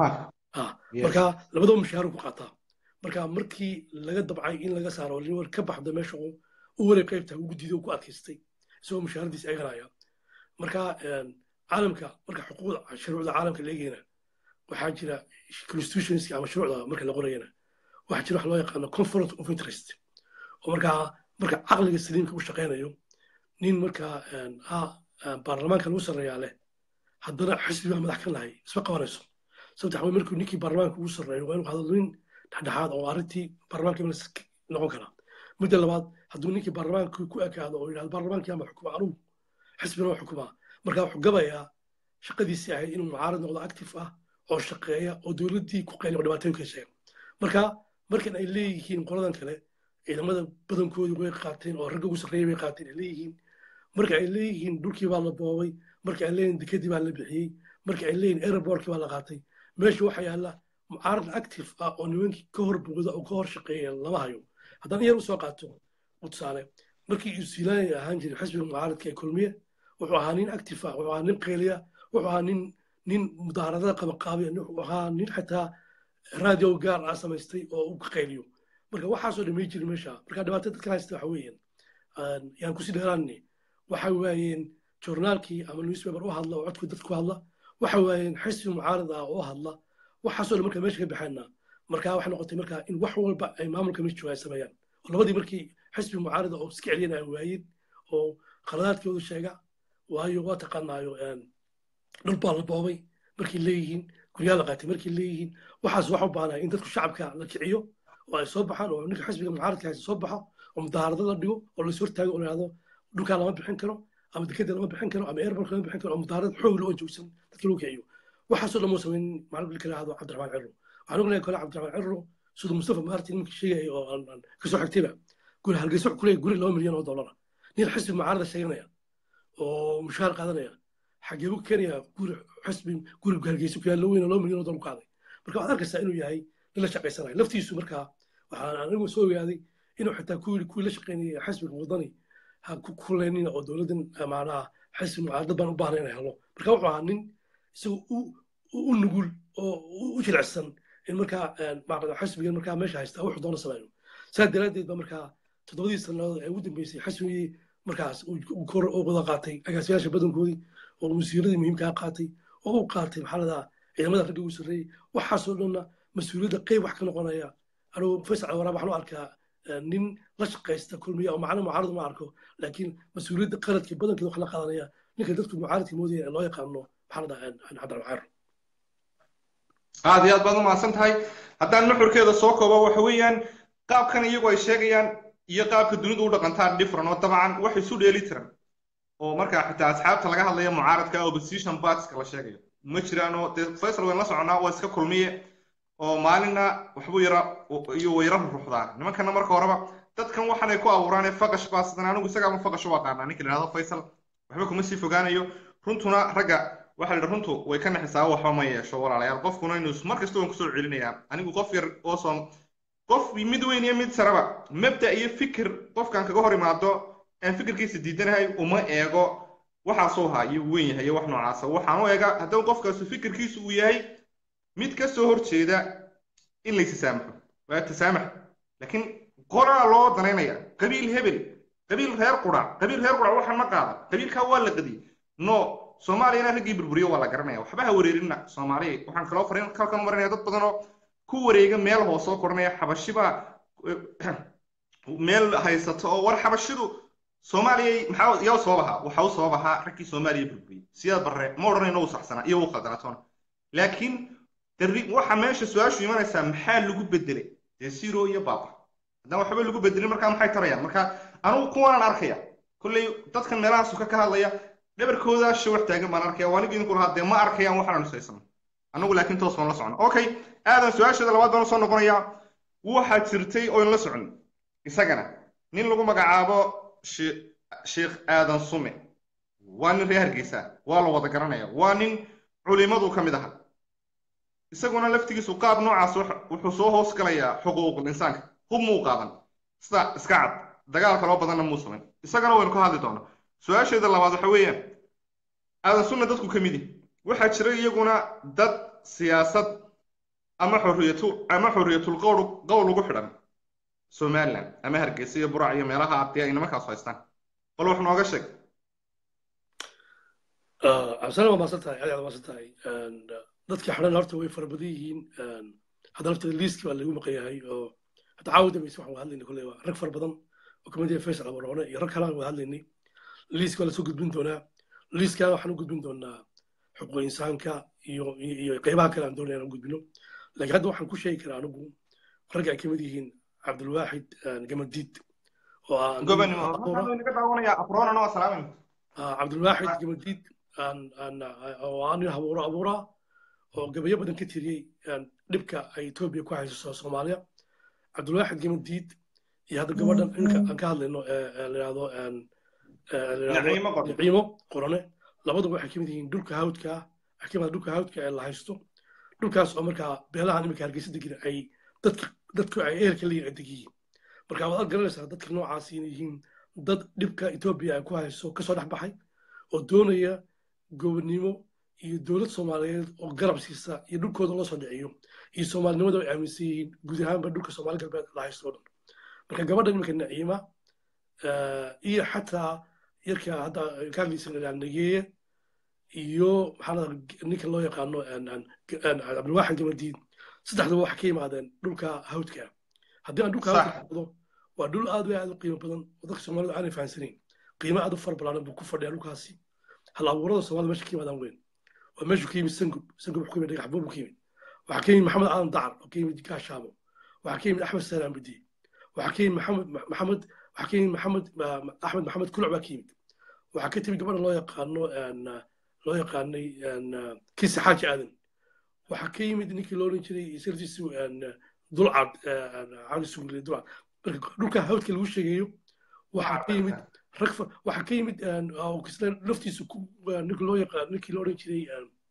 [SPEAKER 3] marka labadaba mushahaaru ku qaataa marka markii laga dabcay in laga saaro war ka baxda meesha u wareeg qaybta ugu diiday ku adkaystay isagoo mushaharadiisa eeganaya marka caalamka marka xuquuqda shuruucda caalamka la eegayna waxaa jira constitutionska ama shuruucda marka la qorayana waxaa jira wax loo yaqaano conflict of interest oo markaa marka caqliga saliimka u shaqaynayo nin markaa baarlamaanka lagu sarreeyaa leh haddana xisbi baa madax ka lahay isma qabanayso sababta waxaa markuu ninkii baarlamaanka ugu sarreeyo waa inuu hadlo nin dhexdhexaad oo arrintii baarlamaanka noqon kara midda labaad hadduu ninkii baarlamaanka ku ekaado oo yidhahdo baarlamaankii ama xukuma anugu xisbina waa xukumaa marka wuxuu gabayaa shaqadiisii ahayd inuu mucaarad noqdo active ah oo shaqeeya oo dowladdii ku qayliyo dhibaatooyinka sheega marka markan ay leeyihiin qoladan kale ciidamada badankoodu way qaateen oo ragga ugu sarreeya bay qaateen ay leeyihiin marka ay leeyihiin dhulkii baa la boobay marka ay leeyihiin dekadii baa la bixiyey marka ay leeyihiin airportkii baa la qaatay meesha waxaa yaalla mucaarad active ah oo nimankii ka hor bogda oo ka hor shaqeeya lama hayo haddaan iyar usoo qaato tusaale markii uu siilaanay ahaan jiray xisbiga mucaaradka ee kulmiye wuxuu ahaa nin active ah wuxuu ahaa nin qayliya wuxuu ahaa nin nin mudaaradada qabaqaabiya wuxuu ahaa nin xataa raadiyo gaar ah samaystay oo uu ka qayliyo marka waxaasoo dhamay jiri meesha marka dhibaatada dadkan haysta waxa weeyaan yaan kusii dheeraanne waxa waayeen journaalkii ama newspaper u hadla oo codku dadku ku hadla waxa waayeen xisbi mucaarad ah oo hadla waxaasoo dhan marka meesha ka baxeenna marka waxay noqotay marka in wax walba ay maamulka meesha jooga ay sameeyaan oo labadii markii xisbi mucaarada oo iska celiyana ay waayeen oo khaladaadkoodu sheega waayo waa taqaanaayo dhul baa la boobay markay leeyihiin guryaa la qaatay markay leeyihiin waxaas waxa u baahnaa in dadku shacabka la kiciyo oo ay soo baxaan oo ninka xisbiga mucaaradka haysa soo baxo oo mudaharado la dhigo oo la hortaago oo la yidhahdo dhulkaa lama bixin karo ama dekada lama bixin karo ama airport lama bixin karo oo mudaharad xoog loo joogsan dadka loo kiciyo waxaasoo dhan muu samayn macalin bilka yidhahdo cabdiraxmaan ciro waxaan ognahay kole cabdiraxmaan ciro siduu mustafa maartin ninkii sheegaya oo aan kasoo xigtayba guri halgeyso ku leeyahay guri laba milyan oo dollara nin xisbi mucaarada sheeganaya oo mushaar qaadanaya xagee buu keenayaa guri xisbi guri hargeyso ku yaalla weyn oo laba milyan oo dollar ku qaaday marka waxaad arkaysaa inuu yahay nin la shaqaysanayo laftiisu markaa waxaan anigu soo ogaaday inuu xitaa kuwii la shaqaynayay xisbiga wadani ha ku kuleynina oo dowladdan macnaha xisbi mucaarad baan u baahnay inay helo marka wuxuu ahaa nin isagoo u nugul oo u jilicsan in markaa maaqada xisbigan markaa meesha haysta wuxuu doona sameeyo saa daraaddeed ba markaa toddobadii sannadood ee ugu dambeysay xisbigii markaas kor oo wada qaatay agaasiyaasha badankoodii oo wasiiradii muhiimkaa qaatay oo u qaatay maxaa ladaa ciidamada ragga ugu sarreeyey waxaasoo dhanna mas-uuliyadda qayb wax ka noqonaya anugu faysal waraab waxaan u arkaa nin la shaqaysta kulmiya oo macna mucaarad uma arko laakiin mas-uuliyadda qaladka badankeeda wax la qaadanaya ninka dadku mucaaradka moodaya ee loo yaqaano maxaa ladaa cabdiraxmaan
[SPEAKER 1] aad iyo aad baad u mahadsan tahay haddaan nuxurkeeda soo koobo waxa weeyaan qaabkan iyagu ay sheegayaan iyo qaabka dunidu u dhaqantaan different oo dabcan wax isu dheeli tiran oo markaa xitaa asxaabta laga hadlaya mucaaradka opposition partieska la sheegayo ma jiraan oo dee faysal wayn la soconaa waa iska kulmiye oo maalinna waxbuu yara iyo wayra ruruxdaan nimankana marka horeba dadkan waxaanay ku abuuraanee faqash baa sidan anigu isagaama faqash u aqaanaa ninka la yidhahdo faysal waxba kuma sii fogaanayo runtuna ragga waxa la runtu way ka naxisaa waxba ma yeesho walaalayaal qofkuna inuu mar kasta waan kusoo celinayaa anigu qof yar oo soom qof mid weyn iyo mid saraba mabda iyo fikir qofkan kaga hor imaado aan fikirkiisa diidanahay uma eego waxaasoo haayo weyn yahay wax noocaasa waxaan u eega haddaba qofkaasu fikirkiisu uu yahay mid ka soo horjeeda in laysi saamaxo waa tasaamax laakiin qoraa loo danaynaya qabiil hebel qabiil reer qura qabiil reer qura waxaan ma qaada qabiilkaa waa la qadiyey no soomaaliyana raggii burburiyo waa la garanaya waxba ha wareerinna soomaaliya waxaan kaloo farin kalkan marinaya dad badan oo ku wareega meel hoosoo koranaya xabashiba meel haysato oo war xabashidu soomaaliya maxaa yaa soo bahaa waxa uu soo bahaa raggii soomaaliya burburiyey siyaad barre ma odhanayno uu saxsanaa iyo uu khaldanaatoona laakiin darri waxa meesha su-aashu imanaysaa maxaa lagu bedelay dee siro iyo baaba haddaan waxba lagu bedelin markaa maxay tarayaan marka anugu kuwanaan arkaya kolley dadkan meelaha suka ka hadlaya dhabarkooda shawax taagan baan arkaya waa nigii lahaa dee ma arkayaan waxaan nusaysano anagu laakiin toos baan la socon okay aadan su-aasheeda labaad baan usoo noqonayaa waxaa jirtay oo in la socon isagana nin lagu magacaabo sheekh aadan sume waa nin reer hargeysa waa la wada garanaya waa nin culimadu ka mid aha isaguna laftigiisu qaab noocaas wuxuu soo hoos galayaa xuquuqul insaanka hub muu qaadan sida iska cad dagaalka loo badanna muu samayn isagana waynu ka hadli doonaa su-aasheeda labaad waxa weeyaan aadan sume dadku ka midi waxaa jira iyaguna dad siyaasad ama xorriyatu ama xorriyatul qowl qowl ugu xidhan somaliland ama hargeysa iyo burac iyo meelaha haddii ay nimankaas haystaan bal wax nooga sheeg
[SPEAKER 3] cabsana waa maasan tahay aad aad maasan tahay dadka xidhan horta way fara badan yihiin hadda lafteeda liiski baa lagu maqan yahay oo hadda caawa dambaysa waxaan wada hadlaynay kolley waa rag fara badan oo kamid yahay faysal abuurone iyo rag kale aan wada hadlaynay liiska waa lasoo gudbin doonaa liiska waxaan u gudbin doonaa xuquuq insaanka iyo iyo qaybaha kale aan doonaya inaan gudbino laakiin hadda waxaan ku sheegi karaa anigu ragga ay kamid yihiin cabdulwaaxid gamadiid oo ah cabdulwaaxid gamadiid oo ah nin habuuro abuura oo gabayo badan ka tiriyey dhibka ay etoobiya ku hayso soomaaliya cabdulwaaxid gamadiid iyo hadda gabadhan inka aan ka hadlayno layidhahdo naciimo qorane labaduba waxay kamid yihiin dhulka hawdka waxay kamid dhulka hawdka ee la haysto dhulkaas oo markaa beelahan iminka hargeysa degan ay dadka dadku ay ehelka leeyihin ay degiyiin marka waad garanaysaa dadka noocaas inay yihiin dad dhibka etoobiya ay ku hayso kasoo dhex baxay oo doonaya gobonnimo iyo dowlad soomaaliyeed oo garab siisa iyo dhulkooda loo soo dhiciyo iyo soomaalinimada ay aaminsan yihiin guud ahaanba dhulka soomaali galbeed la haysto o dhan marka gabadhan iminka naciima iyo xataa yarka hadda ka hadlaysan nageeye iyo maxaa ninka loo yaqaano cabdulwaaxid gamadiid saddexdaba waxay ka yimaadeen dhulka hawdka haddii aan dhulka hawdka noqdo waa dhul aad iyo aad u qiimo badan oo dadka soomaalida aanay fahansanayn qiimo aad u fara balaaran buu ku fadhiyaa dhulkaasi hal abuurada soomaalida meesha ka yimaadaan weyn waa meeshu ka yimid sangub sangub wuxuu ka yimid dhagax buur buu ka yimid waxaa ka yimid maxamed aadan dacar oo ka yimid gaashaamo waxaa ka yimid axmed salaan bidi waxaa ka yimid maxamed maxamed waxaa ka yimid maxamed axmed maxamed kuluc baa ka yimid waxaa ka timid gabadha loo yaqaano loo yaqaanay kiisa xaaji aadan waxaa ka yimid ninkii loo odhan jiray saltiisu dulcad cali sugle dulcad marka dhulka hawdka lagu sheegayo waxaa ka yimid rag waxaa ka yimid kisle laftiisu ninkii loo yaqaan ninkii loo odhan jiray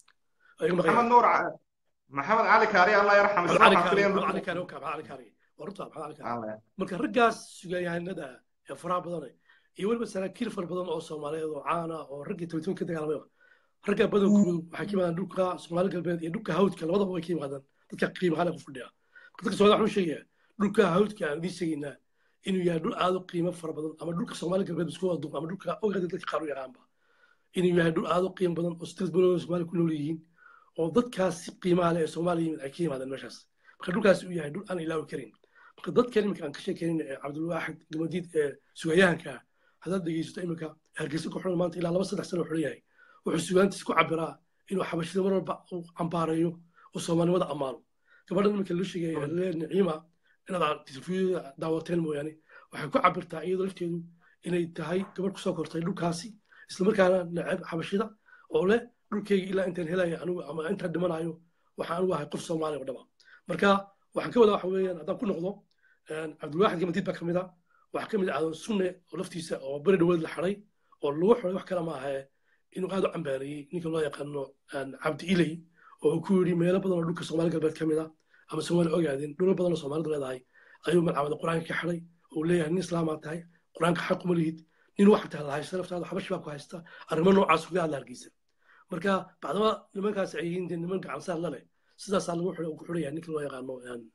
[SPEAKER 1] maxamed nuur maxamed cali kaari allah yarxam
[SPEAKER 3] cali kaari cali kaari cali kaari warta maxamed cali kaari marka raggaas sugayahanada ee faraha badan iyo weliba saraakiil fara badan oo soomaaliyeed oo caana oo raggii toban ka dagaalamay ragga badankoodu waxay ka yimaadaan dhulka soomaali galbeed iyo dhulka hawdka labadaba way ka yimaadaan dadka qiimaha leh ku fadhiya dadka soomaalida waxaan sheegayaa dhulka hawdka aan idiin sheegaynaa inuu yahay dhul aad u qiimo fara badan ama dhulka soomaali galbeed isku wada duub ama dhulka ogaada dadka qaar u yaqaanba inuu yahay dhul aad u qiimo badan oo sideed bilood soomaali ku nool yihiin oo dadkaas si qiimaha leh ee soomaaliya yimid ay ka yimaadaan meeshaas marka dhulkaas uu yahay dhul aan ilaawi karin marka dadkan iminka aan ka sheekaynin ee cabdulwaaxid gamadiid ee sugayahanka haddaad dhegeysato iminka hargeysa ku xiran maanta ilaa laba saddex sano xiran yahay wuxuu sugaantiis ku cabiraa inuu xabashida mar walba uu cambaareeyo oo soomaalinimada ammaano gabadhan iminka loo sheegaya lee naciima inaad telefiyada daawateen mooyaane waxay ku cabirtaa iyadoo lafteedu inay tahay gabadh kusoo kortay dhulkaasi islamarkaana nacab xabashida oo leh dhulkayga ilaa intaan helaya anigu ama intaan dhimanayo waxaan anigu ahay qof soomaali oo dhaba marka waxaan ka wadaa waxa weeyaan haddaan ku noqdo cabdulwaaxid gamadiid baa ka mid a waxaa ka mid a aadan sunne oo laftiisa oo beri dhaweed la xaday oo lagu xiday wax kale ma ahae inuu aad u cambaareeyey ninka loo yaqaano cabdi iley oo uu ku yidhi meelo badan oo dhulka soomaali galbeed ka mid a ama soomaali ogaadeen dhulal badan oo soomaalidu leedahay ayuu malcamada qur-aanka ka xiday oo leeyahay nin islaamaa tahay qur-aanka xaq uma lihid nin wax tahay la haysta laftaada xabashi baa ku haysta arrimo noocaas uga hadla hargeysa marka bacdama nimankaas ay yihiin dee niman gacansaar la leh sidaasaa lagu xiday ku xidhaya ninka loo yaqaano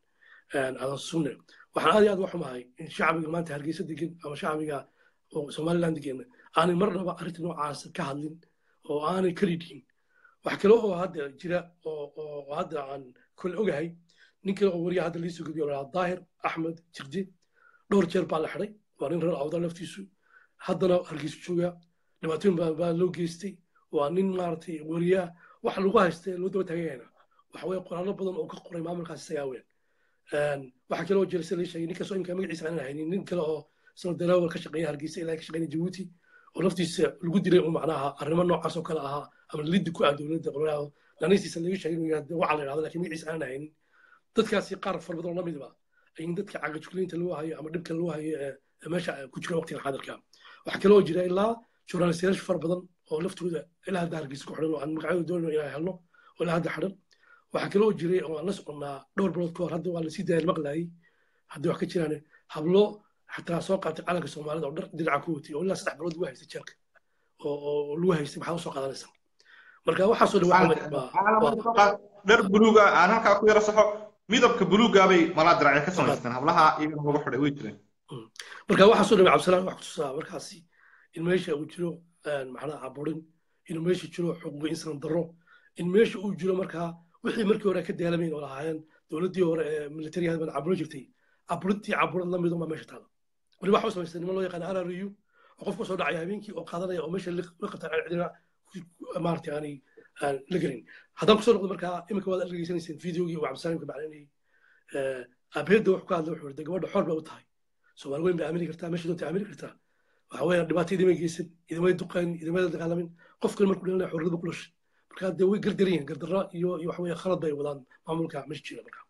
[SPEAKER 3] aadan sunne waxaan aad iyo aad uga xumahay in shacbiga maanta hargeysa degan ama shacbiga oo somaliland degan aanay marnaba arrinta noocaas ka hadlin oo aanay ka ridhin wax kale oo hadda jira oo hadda aan kole ogahay ninka oo wariya hadda liisoo gudbiyo lahaa daahir axmed jirdi dhowr jeer baa la xiday waa nin reer awda laftiisu haddana hargeysa jooga dhibaatooyin baa loo geystay waa nin maaragtay wariyaa waxa lagu haystay loo daba taagayana waxa weeye qoraallo badan oo ka qoray maamulkaas isagaa weyn waxaa kaloo jira sida la sheegay nin kastoo imka magaciisa aanan haynin nin kale oo isagoo dalaawar ka shaqeeya hargeysa ilaa ka shaqeynaya jabuuti oo laftiisa lagu dilay uu macnaha arrimo noocaas oo kale ahaa ama liddi ku ah dowladda qoladaha danistiisa laga sheegay inuu yahay waxa la yidhahdo laakiin magaciisa aanan haynin dadkaasi qaar fara badan oo la midba ayin dadka cagajuglaynta lagu hayo ama dhibka lagu hayo ee meesha ku jira waqtiga xaadirka waxaa kaloo jira ilaa journalistayaasha fara badan oo laftooda ilaa hadda hargeysa ku xidhan oo aan magacyadooda doonayno inaan helno oo ilaa hadda xidhan waxaa kaloo jiray oo aan la soconnaa dhowr bilood ka hor hadda waa lasii daayay maqlaayay haddii wax ka jiraan hablo xataa soo qaatay calanka soomaalida oo dhar dinaca ku watay oo ilaa saddex bilood lagu haystay jeelka oo lagu haystay maxaa usoo qaadanaysa marka waxaasoo dhan
[SPEAKER 1] dhar buluuga aan halkaa ku yara saxo midabka buluuga bay malaa diracya ka samaysteen hablaha iyagana lagu xidhay way jireen
[SPEAKER 3] marka waxaasoo dhan cabdisalaan wax kutusaa markaasi in meesha uu jiro macnaha caburin inuu meesha jiro xuquuq insan darro in meesha uu jiro markaa wixii markii hore ka daalamayn oo lahaayeen dowladdii hore ee militariga baan caburin jirtay caburintii caburin la mid uma meesha taala wali waxa uu samaystay niman loo yaqaan arariyu oo qofka soo dhacaya habeenkii oo qaadanaya oo meesha la qabta aan cidina maartay aanay la gelin haddaan kusoo noqdo markaa iminka waad argeysanayseen videogii uu cabdisalaan ka macnaynayay abeedda wax ka hadlay wuxuu yidhi gabadha xor bay u tahay soomaali weyn bay aamini kartaa meesha doonta aamini kartaa waxa weeyaan dhibaato idimay geysan idimay duqayn idimay dagaalamin qofkan markuu dhalinayo xorriyadda ku dhashay marka dee way gardarayeen gardarra iyo iyo waxa weeye khalad bay wadaan maamulka meesha jira marka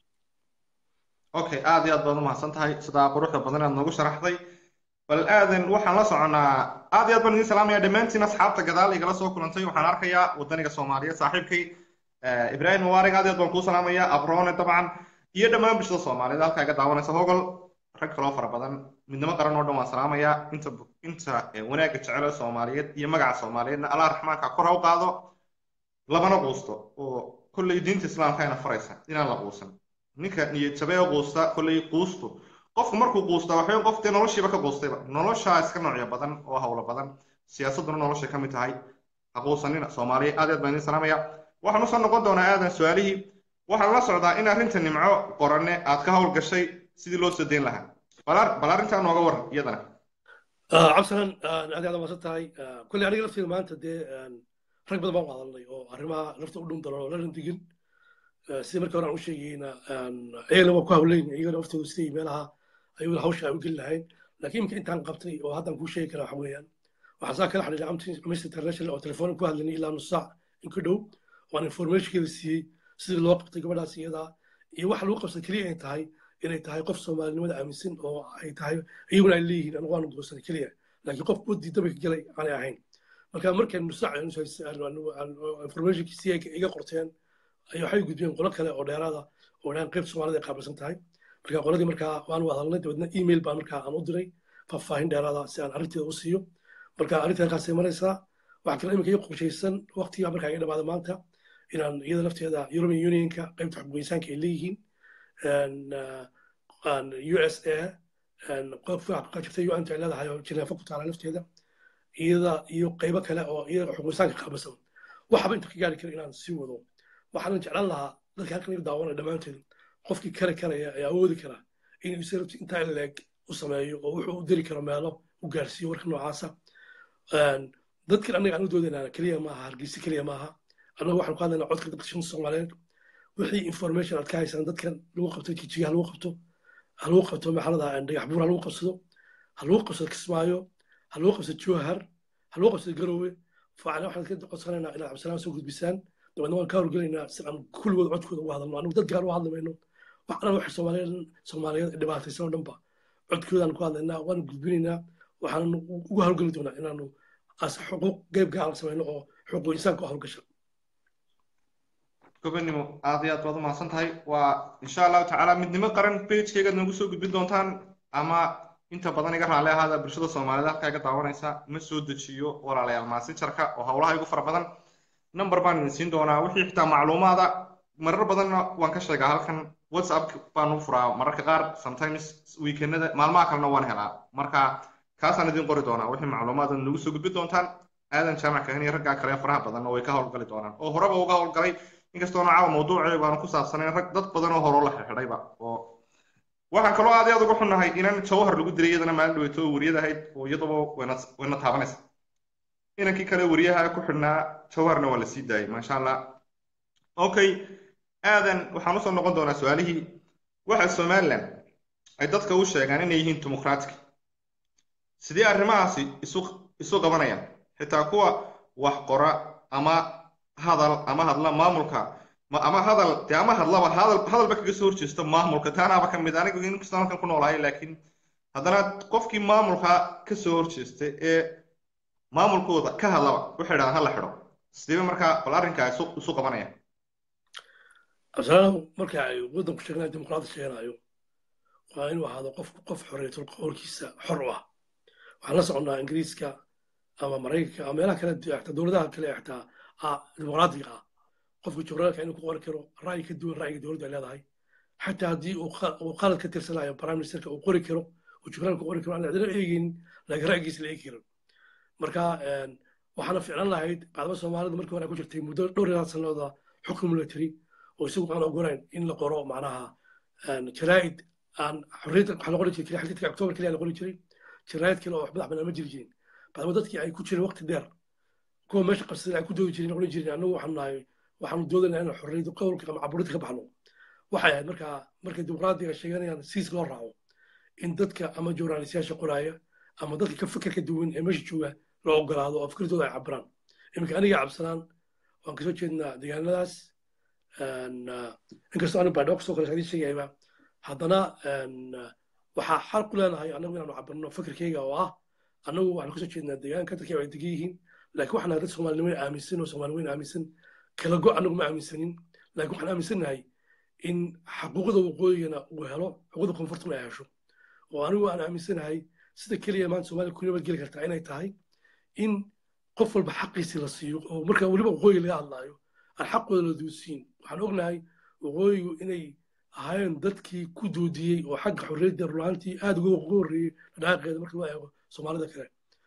[SPEAKER 1] okay aad iyo aad baad u mahadsan tahay sidaa quruxda badan aad noogu sharaxday bal aadan waxaan la soconaa aad iyo aad baan idin salaamaya dhammaantiin asxaabta gadaal igala soo kulantay waxaan arkayaa wadaniga soomaaliyeed saaxiibkay ibraahim mubaarig aad iyo aad baan kuu salaamaya abroone dabcan iyo dhammaan bulshada soomaaliyeed halkaa iga daawanaysa hogol rag kaloo fara badan midnimo qaran oo dhan waan salaamayaa inta inta wanaagga jecelo soomaaliyeed iyo magaca soomaaliyeedna allah raxmaanka kor ha u qaado labana quusto oo kolley diinta islaamka ayna faraysa inaan la quusan ninka niyad jabee quusta kolley quusto qofku markuu quusta waxay qof dee noloshiiba ka quustayba noloshaa iska noocyo badan oo hawlo badan siyaasadduna noloshay ka mid tahay ha quusanina soomaaliya aad aad baan idin salaamaya waxaan usoo noqon doonaa aadan su-aalihii waxaan la socdaa in arrinta nimco qoranne aad ka hawl gashay sidii loo soo deyn lahaa bal arrintaa nooga waran iyadana
[SPEAKER 3] cabdisalaan aad aad maasan tahay kolley aniga lafteeda maanta dee rag badan baan u hadalnay oo arrimaha lafta u dhun daran oo la randigin sidii markii hore aan u sheegayna iyagana waa ku hawleyn iyagana laftooda sidii meelaha ayuu hawsha ay u geli lahayn laakiin imika intaan qabtay oo haddaan kuu sheegi karaa waxa weeyaan waxaan saa kala xidhiidhay amnesty international oo telefoon ku hadlanay ilaa nus saac in ku dhow waan informationkeeda siiyey sidii loo qabtay gabadhaas iyadaa iyo waxa lagu qabsan keliya ay tahay inay tahay qof soomaalinimada aaminsan oo ay tahay iyaguna ay leeyihiin anigu waanu goosanay keliya laakiin qof wadii dabika galay aanay ahayn marka markaan nus saac informationkii si ay iga qorteen ay waxay gudbiyeen qolo kale oo dheeraada oo dhan qaybta soomaalida ay qaabilsan tahay marka qoladii markaa waan u hadalnay dabeedna email baan markaa aan u diray faahfaahin dheeraada si aan arrinteeda u siiyo marka arrinta halkaasay maraysaa waxaa kale iminka ii qorshaysan waqtigaa markaa iga dhamaada maanta inaan iyada lafteeda european unionka qaybta xukmaysaanka ay leeyihiin u s a qofka jirta u n ta ay leedahay oo jineefo ku taala lafteeda iyada iyo qaybo kale oo iyada xukmaysaanka qaabilsan waxaba inta ka gaari kara inaan sii wado waxaanan jeclan lahaa dadka halkan iga daawanaya dhammaanteed qofkii kare karaya ee awoodi kara inuu isarabti intaa leeg u sameeyo oo wuxuu u diri karo meelo u gaarsiiyo warka noocaasa dadkan annaga aan u doodaynaa keliya maaha hargeysa keliya maaha annaga waxaan ku hadlaynaa codka dadka shanta soomaaliyeed wixii information aad ka haysaan dadkan lagu qabto kijiga ha lagu qabto ha lagu qabto maxalada dhagax buur ha lagu qabsado ha lagu qabsado kismaayo ha lagu qabsado jowhar ha lagu qabsado garowe faacna waxaan ka codsanaynaa inaad cabdisalaan soo gudbisaan dabeedna waan ka howlgelaynaa si aan kulligood codkooda ugu hadalno anigu dad gaar u hadli mayno waxaan waxa soomaaliyeed soomaaliyeed dhibaataysan oo dhanba codkoodaan ku hadlaynaa waanu gudbinaynaa waxaan ugu howlgeli doonaa inaanu as xuquuq qeyb gaar samayno oo xuquuq insaanka u howlgasha
[SPEAKER 1] gobonimo aad iyo aad baad u mahadsan tahay waa insha allahu tacaala midnimo qaran pagekeygaad noogu soo gudbin doontaan ama inta badan iga raalli ahaada bulshada soomaaliyeed halkaa iga daawanaysa ma soo dejiyo walaalayaal maasinjarka oo howlaha igu fara badan number baan idin siin doonaa wixii xitaa macluumaada marar badanna waan ka sheegaa halkan whatsapp baan u furaa mararka qaar sometimes weekendada maalmaha kalena waan helaa marka kaasaan idin qori doonaa wixii macluumaad aad nagu soo gudbin doontaan aadan jaamac kahan iyo raggaa kale faraha badan oo way ka howlgali doonaan oo horeba uga howlgalay inkastoo noocaaba mawduuceegu aanu ku saabsanayn rag dad badan oo horoo la xirxidhayba oo waxaan kaloo aad iyo aad uga xunnahay inaan jawhar lagu dilay iyadana maalin dhaweeto oo wariyad ahayd oo iyadaba wayna wayna taabanaysa inankii kale wariyaha ku xidhnaa jawharna waa la sii daayay maasha allah okay aadan waxaan usoo noqon doonaa su-aalihii waxa somaliland ay dadka u sheegaan inay yihiin dimuqraatig sidee arrimahaasi isu isu qabanayaan xitaa kuwa wax qora ama hadal ama hadla maamulka ma ama hadal dee ama hadlaba hadal hadalba kaga soo horjeesta maamulka taanaaba ka mid anigu inkastoo halkan ku noolahay laakiin haddana qofkii maamulka ka soo horjeestay ee maamulkooda ka hadlaba waxay idhahdaan ha la xidho sidee markaa bal arrinkaa isu isu qabanayaan
[SPEAKER 3] absalaam marka ay waddanku sheeganayo dimuqraadi sheeganayo waa inuu ahaado qof qof xoreeyo qowlkiisa xor u ah waxaan la soconnaa ingiriiska ama maraykanka ama meelaha kale xataa dowladaha kale xataa ah dimuqraadiga ah qofka jubraalka inuu ku qori karo ra'yi ka duwan ra'yiga dowladdu ay leedahay xataa haddii uu qalad ka tirsanayo prime ministerka uu qori karo uu jubraalka qori karo aan cidina eegin laakiin ra'yigiisa la eegi karin marka waxaana ficlan lahayd bacdama soomaalida markii hore ay ku jirtay muddo dhowr iyo sanadooda xukun military oo isagu aan ogolayn in la qoro macnaha jaraa'id aan xorriyadda waxaa la qori jiray xilidka october keliya la qori jiray jaraa'id kale oo wax madax bannaan ma jiri jirin bacdama dadkii ay ku jireen waqti dheer kuwa meesha qabsaday ay ku doodi jireen oran jireen annagu waxaanu nahay waxaanu doodanaa in xorriyadda qowlka ama caburinta ka baxno waxay ahayd markaa markay dimuqraadiga sheeganayaan siis loo raaco in dadka ama journalistayaasha qoraaya ama dadka ka fikirka duwan ee meesha jooga loo ogolaado oo fikirtooda ay cabiraan iminka aniga cabsanaan waan kasoo jeednaa deegaanadaas inkastoo anigu baadhoo kasoo kale hadii sheegayba haddana waxaa xal ku leenahay annagu inaanu cabirno fikirkayga oo ah annagu waxaanu kasoo jeednaa deegaanka dadkii ay degan yihiin laakiin waxaan nahay dad soomaalinimin aaminsan oo soomaaliweyn aaminsan kala go annagu ma aaminsanin laakiin waxaan aaminsannahay in xaquuqda waqooyigana uu helo xuquuqda koonfurtuna ay hesho oo anigu aan aaminsanahay sida keliya maanta soomaaliya ku nabad geli kartaa inay tahay in qof walba xaqiisii la siiyo oo marka weliba waqooyiga laga hadlaayo aan xaqooda la duusiin waxaan ognahay waqooyigu inay ahaayeen dadkii ku doodiyey oo xagga xorriyadda rulaantii aad uga horreeyey dhaqaaqeeda marka loo eego soomaalida kale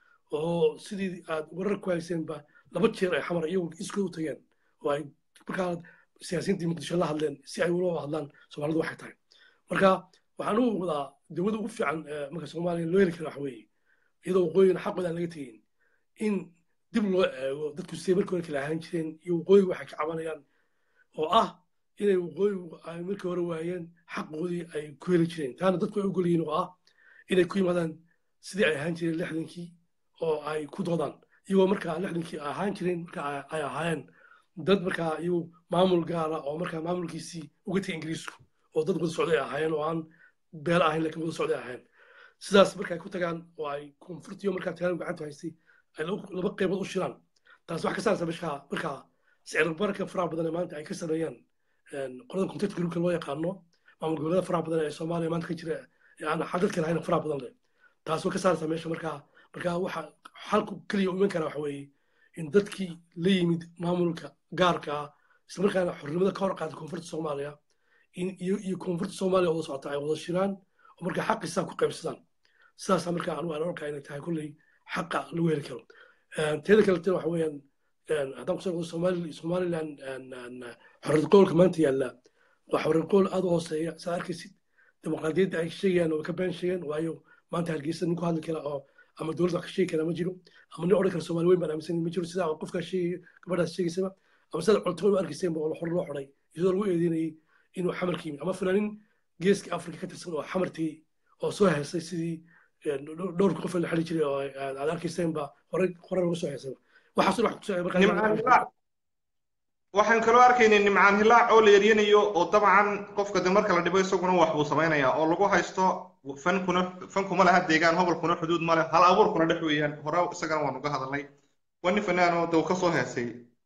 [SPEAKER 3] oo sidii aad warar ku hayseenba laba jeer ay xamar iyagu iskooda u tageen oo ay markaa siyaasiyiintii muqdisho la hadleen si ay ula hadlaan soomaalidu waxay tahay marka waxaan u wadaa dowladda ugu fiican marka soomaaliya loo heli kara waxa weeye iyadoo waqooyigana xaqooda aan laga tegin in dib loo eego dadku siday markii hore kala ahaan jireen iyo waqooyigu waxay ka cabanayaan oo ah inay waqooyigu ay markii hore waayeen xaqoodii ay ku heli jireen taana dadku ay ogol yihiin oo ah inay ku yimaadaan sidii ay ahaan jireen lixdankii oo ay ku doodaan iyagoo markaa lixdankii ahaan jireen marka ay ahaayeen dad markaa iyagu maamul gaara oo markaa maamulkiisii uga tegay ingiriisku oo dad wada socday ahaayeen oo aan beelo ahayn laakiin wada socday ahayn sidaas marka ay ku tagaan oo ay koonfurtiyo markaa tagaan gacanta haystay ay laba qaybood u shiraan taas wax ka saarsa markaa markaa sicir bararka faraha badan ee maanta ay ka sameeyaan qolada contact groupka loo yaqaano maamul goboleeda faraha badan ee soomaaliya maanta ka jira ee aan xadadka lahayn faraha badan leh taasoo ka saarsa meesha markaa markaa waxa xalku keliya u iman kara waxa weeye in dadkii la yimid maamulka gaarka ah isla markaana xornimada ka hor qaatay koonfurta soomaaliya in iyo iyo koonfurta soomaaliya wada socota ay wada shiraan oo markaa xaqiisaa ku qaybsadaan sidaasaa markaa anugu aan arkaa inay tahay kolley xaqa lagu heli karo teeda kaleetana waxa weeyaan haddaan kusoo noqdo somali somaliland xorriyad qowlka maanta yaalla waa xorriyad qowl aad u hooseeya saad arkaysid dimuqraadiyadda ay sheegayaan oo ka been sheegeen waayo maanta hargeysa nin ku hadli kara oo ama dowladda wax ka sheegi kara ma jiro ama nin odhan kara soomaali weyn baan aaminsan ma jiro sidaa qofkaa sheegaya gabadhaas sheegaysaba ama sida coltooy u arkayseenba oo xor loo xoray iyadoo lagu eedeynayay inuu xamarka yimid ama fanaanin geeska afrika ka tirsan oo xamartii oo soo heesay sidii dhowrka qof la xali jiray oo aad arkayseenba hore hore laga soo heesay waxaas wax ku soo markaa
[SPEAKER 1] waxaan kaloo arkaynay nimcaan hilaac oo la yaryanayo oo dabcan qofka de marka la dhibo isaguna wax buu samaynayaa oo lagu haysto fankuna fankuma laha deegaan hobolkuna xuduud ma leh hal abuurkuna dhex weeyaan hore isagana waan uga hadalnay waa nin fanaan oo de uu ka soo heesay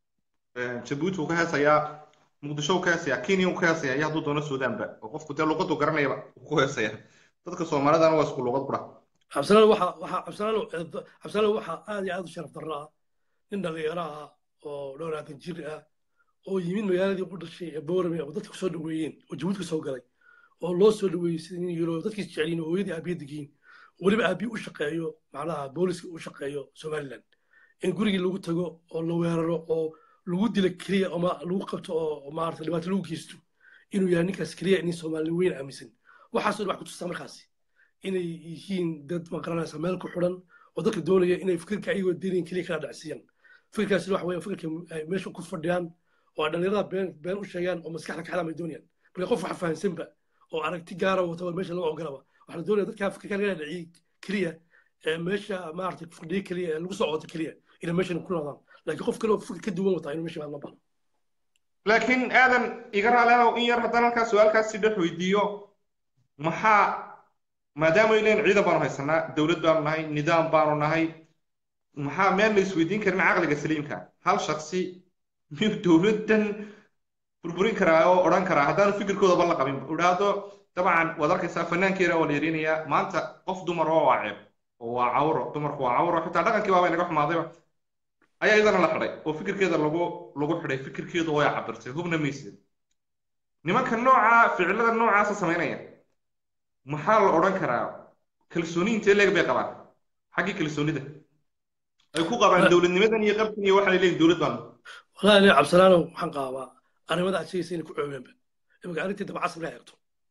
[SPEAKER 1] jabuuti uu ka heesayaa muqdisho uu ka heesayaa kenya uu ka heesayaa iyo hadduu doono suudaanba oo qofku dee luqadu garanayaba uu ku heesayaa dadka soomaalidana waa isku luqad bura
[SPEAKER 3] cabsalaal waxa waxa cabsalaal cabsalaal waxa aad iyo aad u sharaf darro ah nin dhalinyaro ah oo dhowr labaatan jir ah oo yimid magaaladii u dhashay ee boorame oo dadka soo dhaweeyeen oo jabuuti ka soo galay oo loo soo dhaweeyey sida nin yaro dadkii jeceliin oo hooyadii aabiya degiin weliba aabiya u shaqeeyo macnaha booliska u shaqeeyo somaliland in gurigii lagu tago oo la weeraro oo lagu dilo keliya ama lagu qabto oo maarata dhibaato lagu geysto inuu yahay ninkaas keliya nin soomaali weyn aaminsan waxaasoo wax ku tusaa markaasi inay yihiin dad ma garanaysa meel ku xidhan oo dadka doonaya inay fikirka ayagoo diinin keliya kala dhacsiiyaan fikirkaasi waxa weeye fikirka ay meesha ku fadhiyaan oo dhalinyarada been been u sheegaan oo maskaxda ka xadaan ay doonayaan marka qof wax fahansanba oo aragti gaara wata meesha laga ogolaba waxaa la doonaya dadka fikirka laga dhaciyay keliya meesha maaragtay fadhiyo keliya lagu soo codo keliya ila meeshan ku noqdaan laakiin qof kale oo fikir ka duwan wata inuu meesha ma bano
[SPEAKER 1] laakiin aadan iga raaleedow in yar haddana halkaas su-aalkaas si dhex weydiiyo maxaa maadaama ileen ciidan baanu haysanaa dowlad baanu nahay nidaam baanu nahay maxaa meel la isweydiin karin caqliga saliimka hal shaksi miyuu dowladdan burburin karaa oo odhan karaa haddaanu fikirkoodaba la qabin idhaahdo dabcan waad arkaysaa fanaankeena oo la yarinayaa maanta qof dumar oo waa ceeb oo waa cawro dumarku waa cawro xitaa dhaqankii baabay naga xumaadayba ayaa iyadana la xidhay oo fikirkeeda lagu lagu xidhay fikirkeedu way cabirtay hubna maysid nimanka nooca ficilada noocaasa samaynaya maxaa la odhan karaa kalsooni intee leeg bay qabaan xaggii kalsoonida ay ku qabaan dowladnimadan iyo qabkan iyo waxay leeyihin dowlad baan
[SPEAKER 3] wallahi aniga cabsalaanow waxaan qabaa arrimada aad sheegaysa inay ku coobeenba imika arrintii daba casri la eegto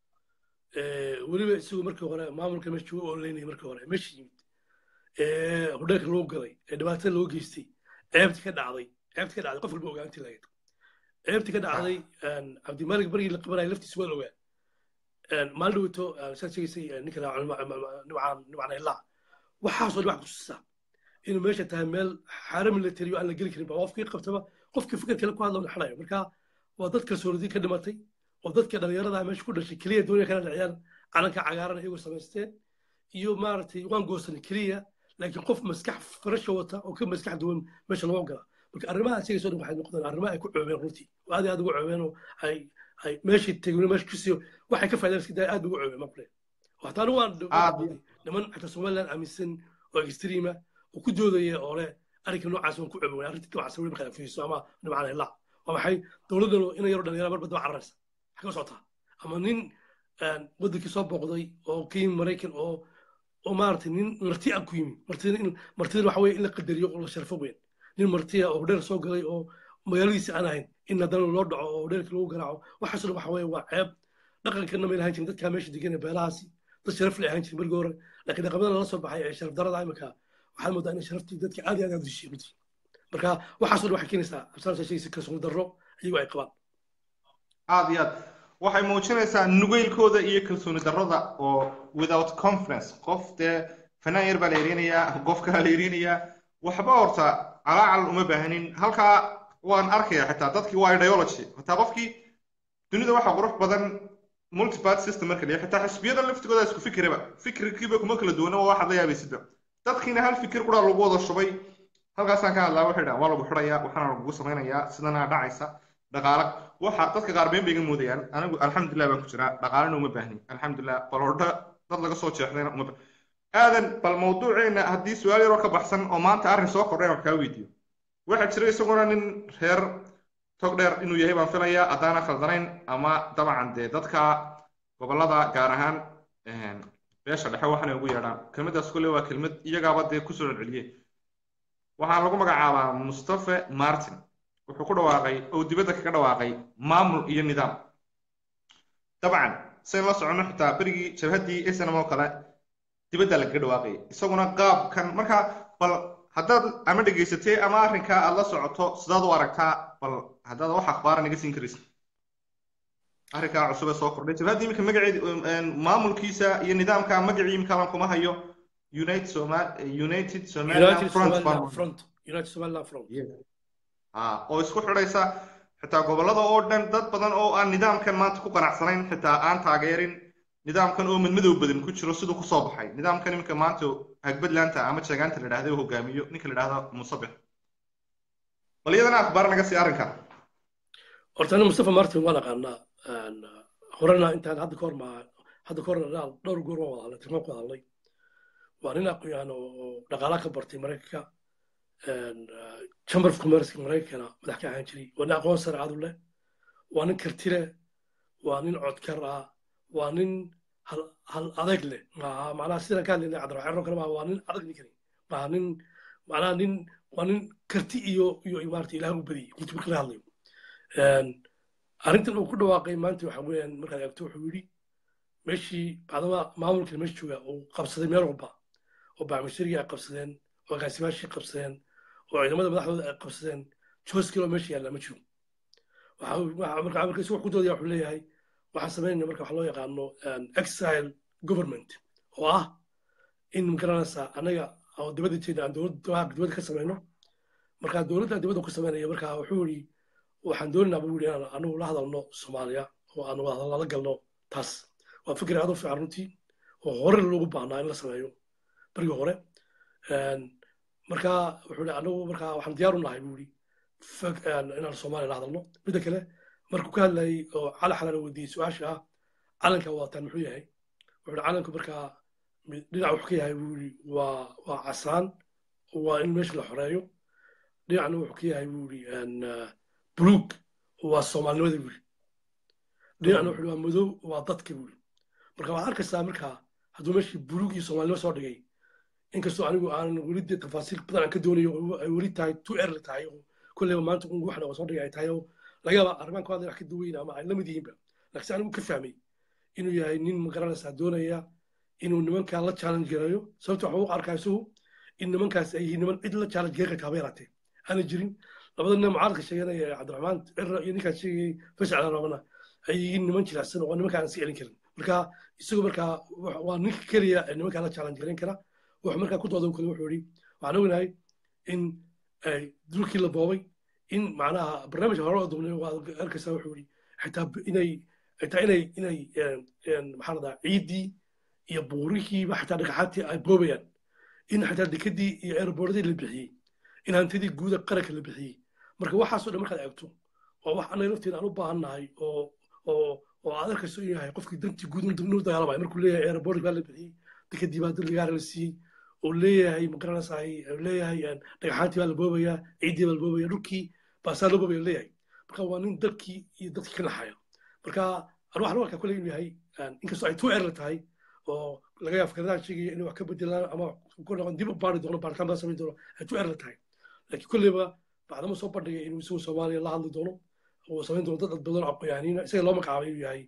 [SPEAKER 3] weliba isagu markii hore maamulka meesha jooga oo leynayay markii hore meesha yimid hudheelka loo galay ee dhibaatada loo geystay ceebti ka dhacday ceebti ka dhacday qof walba ogaantii lahayd ceebti ka dhacday cabdimalik barigii la qabanaya laftiisa waa la ogaa maalin dhaweyto saad sheegaysay ninka nimcaan ilaa waxaasoo dhan wax ku tusisaa inuu meesha tahay meel xaara military oo aan la geli karin ba qofkii qabtaba qofkii fikir kale ku hadla la xalayo marka waa dad kalsoonidii ka dhimatay oo dadka dhalinyarada meesha ku dhashay keliya doonaya kana dhaciyaan calanka cagaaran iyagoo samaysteen iyo maaragtay waan goosan keliya laakiin qof maskax farasha wata oo ka maskax duwan meesha loo gala marka arrimaha sheegayso dhan waxay noqdeen arrimaha ay ku coobeen runtii oo aad iyo aad ugu coobeen oo ay ay meeshii tegeen meesha ku sii waxay ka faa'iideen iska aad ugu coobeen maqle waxta anigu waan niman xataa somaliland aaminsan oo extreme oo ku doodaya oo leh arrinka noocaas waan ku coobeen arrintii noocaas weli markaa fiiriso ama nimcaan ilaa waa maxay dowladdan inay yaro dhalinyaro marba daba cararaysa xagga socotaa ama nin waddankii soo booqday oo ka yimi maraykan oo oo maaragtay nin marti ah ku yimi martida in martida waxa weeye in la qadariyo oo la sharfo weyn nin marti ah oo hodheer soo galay oo magaaladiisa aan ahayn in haddana loo dhaco oo hodheerka lagu garaaco waxaasoo dhan waxa weeye waa ceeb dhaqankana may lahaan jirin dadkaa meesha degan ee beelahaasi dad sharaf leh ahaan jirin markii hore laakiin dhaqamada lala soo baxay ee sharaf darada imika waxaad moodaa inay sharaftii dadka aad iyo aad aad u dishay runtii marka waxaasoo dhan waxay keenaysaa absaar sheegaysa kalsooni darro iyagoo ay qabaan
[SPEAKER 1] aad iyo aad waxay muujinaysaa nugeylkooda iyo kalsooni darrada oo without confidence qof dee fanaan yar baa la yerinayaa qof kalaa la yerinayaa waxba horta calaacal uma baahanin halkaa waan arkayaa xitaa dadkii waa ideology xitaa qofkii dunida waxaa qurux badan multipart system marka dhiga xitaa xisbiyada laftigooda isku fikiraba fikirkiiba kuma kala duwana waa waxaad la yaabaysidba dadkiina hal fikir qura lagu wada shubay halkaasaan ka hadlaa waxay dhahan waa lagu xidhayaa waxaana lagugu samaynayaa sidana dhacaysa dhaqaale waxa dadka qaar been bay iga moodayaan anigu alxamdulilah baan ku jiraa dhaqaalena uma baahnin alxamdulilah baloodha dad laga soo jeexdayna uma aadan bal mawduuceena haddii su-aal yaroo ka baxsan oo maanta arrin soo kordhay wax kaa weydiiyo waxaa jira isaguna nin reer tog dheer inuu yahay baan filayaa haddaana khaldanayn ama dabcan dee dadka gobollada gaar ahaan beesha dhexe waxaanay ugu yeedhaan kelmaddaas kule waa kelmad iyagaaba dee kusoo celceliyey waxaa lagu magacaabaa mustafa martin wuxuu ku dhawaaqay oo dibadda kaga dhawaaqay maamul iyo nidaam dabcan sayn la socono xitaa berigii jabhaddii snm oo kale dibadda lagaga dhawaaqayay isaguna qaabkan marka bal haddaad ama dhegaysatay ama arrinkaa aad la socoto sidaad u aragtaa bal haddaad wax akhbaara naga siin karaysa arrinkaa cusub ee soo kordhay jabhaddii iminka magaceed maamulkiisa iyo nidaamka magacii imika lan kuma hayo united somal united somaliland front
[SPEAKER 3] united somaliland front
[SPEAKER 1] oo isku xidhaysa xitaa gobollada oo dhan dad badan oo aan nidaamkan maanta ku qanacsanayn xitaa aan taageerin nidaamkan oo madmadow badan ku jiro siduu kusoo baxay nidaamkan iminka maanta hagbadlaanta ama jeegaanta la dhahda hogaamiyo ninka la dhahda musabix bal iyadana akhbaar naga sii arrinka
[SPEAKER 3] horta ani mustafa martin waan aqaanaa horena intaan hadda kahor ma hadda kahor dhowr goor waan wada hadlay tilmaan ku hadalnay waa nin aqoon oo dhaqaalaha ka bartay maraykanka chamber of commerce maraykankana madax ka ahaan jiray waa nin aqoon sare cadu leh waa nin karti leh waa nin codkar ah waa nin hal hal adeeg leh macnaha sidaan ka hadlaynay cabdiraxmaan kale maa waa nin adag ninkani waa nin macnaha nin waa nin karti iyo iyo maarata ilaah u badiyey runtii marka la hadlayo arrintan uu ku dhawaaqay maanta waxa weeyaan markaad eegto wuxuu yidhi meeshii bacdama maamulkii meesha jooga uu qabsaday meel walba oo bacmishirigii ay qabsadeen oo agaasimaashii qabsadeen oo ciidamada madaxdooda ay qabsadeen jooskiloo meesha yaalla ma jiro marka amarkiisu wax ku doodaya wuxuu leeyahay waxaan samaynayna marka waxa loo yaqaano exile government oo ah in magaranaysaa annaga oo dibadda jeeda aan dowladda dibadda ka samayno marka dowladda dibadda ku samaynaya marka wuxuu yidhi waxaan doonaynaa buu yidhi inaan anagu la hadalno soomaaliya oo aan lala galno taas waa fikir aad u fiican runtii oo hore loogu baahnaa in la sameeyo barigii hore marka wuxuu yidhi anagu marka waxaan diyaar u nahay buu yidhi inaan soomaaliya la hadalno midda kale markuu ka hadlayay oo cali xalan weydiiyey su-aasha ah calanka waataan muxuu yahay wuxuu yidhi calanku markaa dhinac wuxuu ka yahay buu yidhi waa waa casaan waa in meesha la xoreeyo dhinacna wuxuu ka yahay buu yidhi buluug waa soomaalinimada buu yidhi dhinacna wuxuu waa madow waa dadka buu yidhi marka waxaad arkaysaa markaa hadduu meeshii buluug iyo soomaalinimo soo dhigay inkastoo anigu aanan weli dee tafaasiil badan aan ka doonayo ay weli tahay too early tahay oo kolleyba maanta waxna oo soo dhigay ay tahay oo laga yaaba arrimaan ku hadlay wax ka duwayn ama ay la mid yihiinba laakiin anigu ka fahmay inuu yahay nin magaranaysaa doonaya inuu nimankaa la challenge gareeyo sababta waxa u arkaa isagu in nimankaas ay yihiin niman cid la challenge gareyn kartaa bay yaraatee aanay jirin labada nin mucaaradka sheeganaya cabdiraxmaan cirra iyo ninkaas sheegayay fascal rabana ay yihiin niman jilicsan oo nimankaa aan si celin karin marka isagu markaa waa ninka keliya ee nimankaa la challenge gareyn kara wuxuu markaa ku dooda kale wuxuu yidhi waxaan ognahay in dulkii la boobay in macnaha barnaamijka hore oo dubnay waa arkaysaa wuxuu yidhi xitaa inay xitaa inay inay maxaa ladaa ciiddii iyo buurihiiba xitaa dhagaxaantii ay boobayaan in xitaa dekadii iyo airboordadii la bixiyey in hantidii guuda qaranka la bixiyey marka waxaasoo dhan markaad eegto waa wax annaga lafteena aan u baahan nahay oo oo oo aad arkayso inuu yahay qofkii dantii guud inuu dagaalamaya markuu leeyahay airboord baa la bixiyey dekadii baa dulgaara la siiyey oo leeyahay magaranaysaa leeyahay dhagaxaantii baa la boobayaa ciiddii baa la boobaya dhulkii baasaa loo boobaya leeyahay marka waa nin dalkii iyo dadkii ka naxaya marka anu waxaan u arkaa kule inuu yahay inkastoo ay too early tahay oo laga yaabo fikradaha sheegaya inay wax ka bedelaan ama ku noqon dib u baari doono baaritaan baa samayn doono ay too early tahay laakiin kulleyba bacdama soo bandhigay inuu isagu soomaaliya la hadli doono oo samayn doono dad badan oo aqoyaaniina isaga loo magacaabay inuu yahay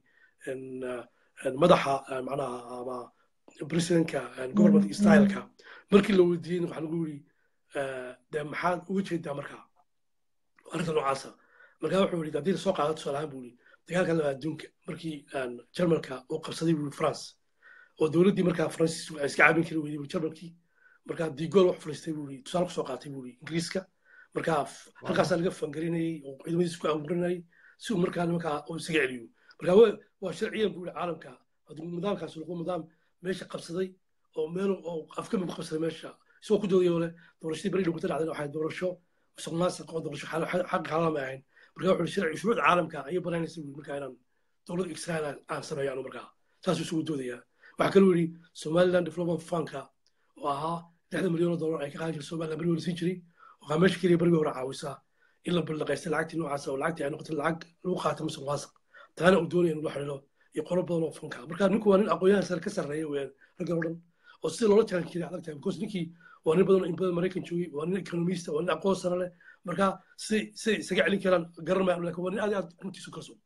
[SPEAKER 3] madaxa macnaha ama presidentka government styleka markii la weydiiyey waxaa lagu yidhi dee maxaad uga jeedaa markaa arrinta noocaasa markaa wuxuu yidhi haddii lasoo qaado tusaale ahaan buu yidhi dagaalka laba adduunka markii jarmalka uu qabsaday buu yidhi france oo dowladdii markaa faransiisku ay iska caabin kari weyday buu jarmalkii markaa digool wax fadhiistay buu yidhi tusaale kusoo qaatay buu yidhi ingiriiska markaa halkaasaa laga fangarinayay oo ciidamadiisa ku abuurinayay si uu markaa nimankaa uu isaga celiyo markaa waa sharciyan buu yidhi caalamka hadduu nidaamkaas noqdo nidaam meesha qabsaday oo meel oo afka mid ku qabsaday meesha isagoo ku doodayoo leh doorashadii beri dhugata dhacdayna waxay doorasho musuq maasuq oo doorasho xaq xalaal ma ahayn marka wuxuu sharci shuruucda caalamka ayay banaynaysa buu markaa inaan dowlad israel aan sameeyo anu markaa saasuu isugu doodayaa waxaa kaloo yidhi somaliland development fundka oo ahaa lixdan milyan oo dollar ay ka qaadi jirta somaliland beri hore siin jiray waxaa meesha keliya berigii hore caawisaa in la baldhaqaystay lacagtii noocaas oo lacagtii ay noqotay lacag lagu qaata musuq maasuq taana uu doonaya in lagu xidhiidho iyo qolo badan oo funka marka ninku waa nin aqoonyahan sare ka sarreeya weeyaan ragga oo dhan oo sidii loola jaalan jiray adag tahay because ninkii waa nin badan in badan maraykan joogay waa nin economista waa nin aqoon sare leh marka si si isaga celin karaan garan maayo laakiin waa nin aad iyo aad runtiisu kalsoon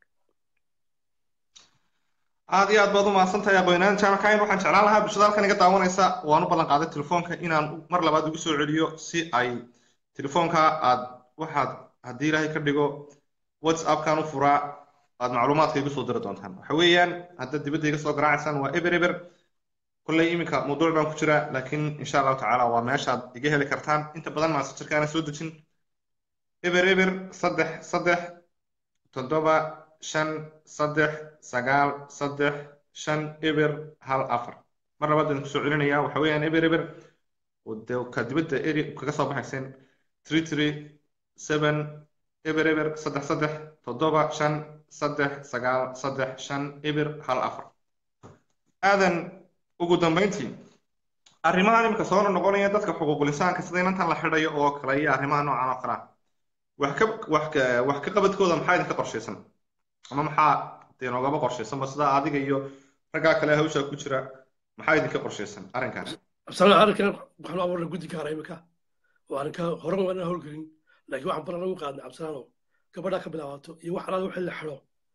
[SPEAKER 1] aad iyo aad baad u mahadsantahay aqoonyahan jaamackayn waxaan jeclaan lahaa bulshada halkan iga daawanaysa waan u ballan qaaday telefoonka inaan mar labaad ugu soo celiyo si ay telefoonka aad waxaad haddii ilaahay ka dhigo whatsappkan u furaa aad macluumaadka igu soo diri doontaan waxa weeyaan haddaad dibadda iga soo garaacaysaan waa eber eber kolley iminka mawduuc baan ku jira laakiin insha allahu tacaala waa meeshaad iga heli kartaan inta badan maasajarkaana soo dejin eber eber saddex saddex toddoba shan saddex sagaal saddex shan eber hal afar mar labaad baan kusoo celinayaa waxa weeyaan eber eber ka dibadda eri kaga soo baxayseen three three seven eber eber saddex saddex toddoba shan saddex sagaal saddex shan eber hal afar aadan ugu dambayntii arrimahan imika soo noqonaya dadka xuquuqul insaanka sida inantan la xidhayo oo kale iyo arrimaha noocan oo kale wax ka wax ka wax ka qabadkooda maxaa idinka qorshaysan ama maxaa deenogaba qorshaysan ba sida adiga iyo raggaa kale hawsha ku jira maxaa idinka qorshaysan arrinkan
[SPEAKER 3] absalaam arrinkan waxaan u abuurnay guddi gaara imika oo arrinka horan waa inaan howlgelin laakiin waxaan balan lagu qaadnay absalaano gabadhaa ka bilaabato iyo wax alaada wixii la xidho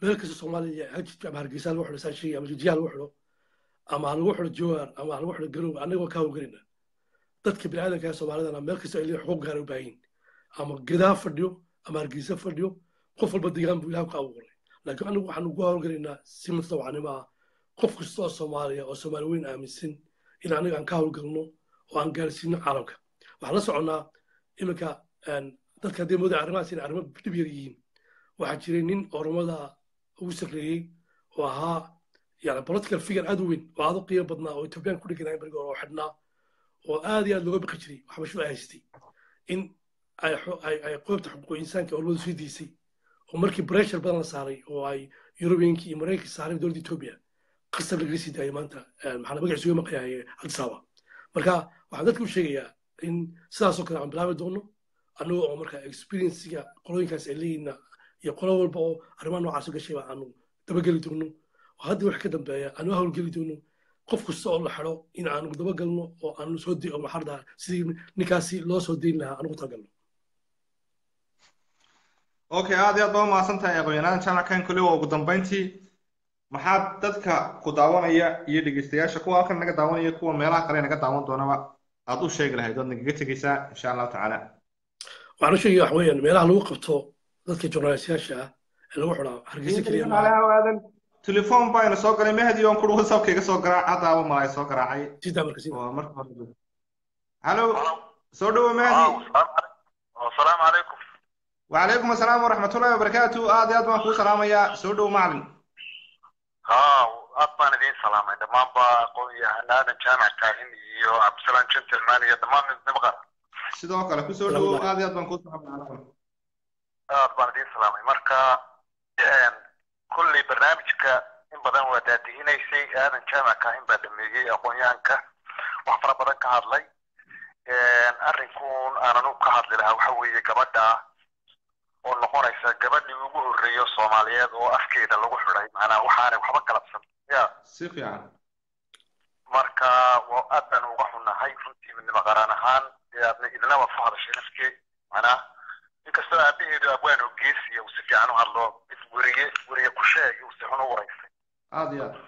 [SPEAKER 3] meel kasta soomaaliya ha jirto ama hargeysa lagu xidho saashay ama jijiyaha lagu xidho ama ha lagu xidho jowhar ama ha lagu xidho garow annagoo ka hawlgelina dadka bini'aadanka ee soomaalidana meel kasta ay leeyihin xuquuq gaar u baahin ama gedaa fadhiyo ama hargeysa fadhiyo qof walba deegaan buu ilaah ku abuuray laakiin anigu waxaan ugu hawlgelaynaa si mutawacnimo ah qof kasta oo soomaaliya oo soomaali weyn aaminsan in aniga aan ka hawlgalno oo aan gaarsiino caalamka waxaan la soconnaa iminka dadka haddii mooday arrimahaas inay arrimo dhib yar yihiin waxaa jiray nin oromada ugu sarreeyey oo ahaa yani political figure aad u weyn oo aad u qiimo badnaa oo etoobiyaan ku dheganayn beriga oo xidhnaa oo aad iyo aad looga baqi jiray wax mashruuc ay haystay in ay ay qoobta xuquuq insaanka oromadu sii diisay oo markii pressure badan la saaray oo ay yurubiyankii iyo maraykankii saareen dowladda etoobiya qasab lagaga sii daayay maanta maxaa magaciisu uga maqayahay cabdisaaba marka waxaan dadka u sheegayaa in sidaasoo kale aan bilaabi doono annagoo oo marka experiencega qolooyinkaas ay leeyihiinna iyo qolo walba oo arrimaha noocaas u gashayba aanu dabageli doono oo haddii wax ka dambeeya aanu hawlgeli doono qof kasta oo la xidho in aanu dabagalno oo aanu soo di maxaa dhahaa sidii ninkaasi loo soo dayn lahaa anugu talagalno
[SPEAKER 1] okay aad iyo aad baa umahadsan tahay aqoon-yahanada jaamackan kuli waa ugu dambeyntii maxaad dadka ku daawanaya iyo dhegeystayaasha kuwa halkan naga daawanaya kuwa meelaha kale naga daawan doonaba aad u sheegi lahayd ood nagaga tegeysaa insha allahu tacaala
[SPEAKER 3] waxaan u sheegaya wax weeyaan meelaha lagu qabto dadka journalistayaasha ah ee lagu xidhaa hargeysa keliya
[SPEAKER 1] maaha telefoon baa ina soo galay mahdi oon kuri whatsappka iga soo garaac haddaaba malay soo garaacay
[SPEAKER 3] sidaa marka sida
[SPEAKER 1] oo marka hore hallo soo dhawo mahdi
[SPEAKER 5] assalaamu calaykum
[SPEAKER 1] وعليكم السلام ورحمة الله وبركاته آه دي أدوان كو سلامة يا سودو معلم
[SPEAKER 5] ها أطبان دين سلامة دمان با قوية أنا جامع كاهن يو عبد السلام جنتلمان يا دمان نبغى
[SPEAKER 1] سيدو كلا كو سودو آه دي أدوان كو سلامة
[SPEAKER 5] أطبان دين سلامة مركا كل برنامجك إن بدن وداتي هنا يسي أنا جامع كاهن بدميجي أقويانك وحفر بدن كهادلي أرنكون أنا نوب كهادلي لها وحوية كبدا oo noqonaysa gabadhii ugu horreeyo Soomaaliyeed oo afkeeda lagu xidhay macnaa waxaanay waxba kala qabsan ya
[SPEAKER 1] si fiican
[SPEAKER 5] marka waa aad uga xunahay runtii midnimo qaran ahaan yaadna idina waa fahadashay nafkii macnaa inkastoo aabaheedu abwaan oo geesi oo si fiican u hadlo mid wariye wariye ku sheegay oo si xun u wareysay
[SPEAKER 1] aad iyo aad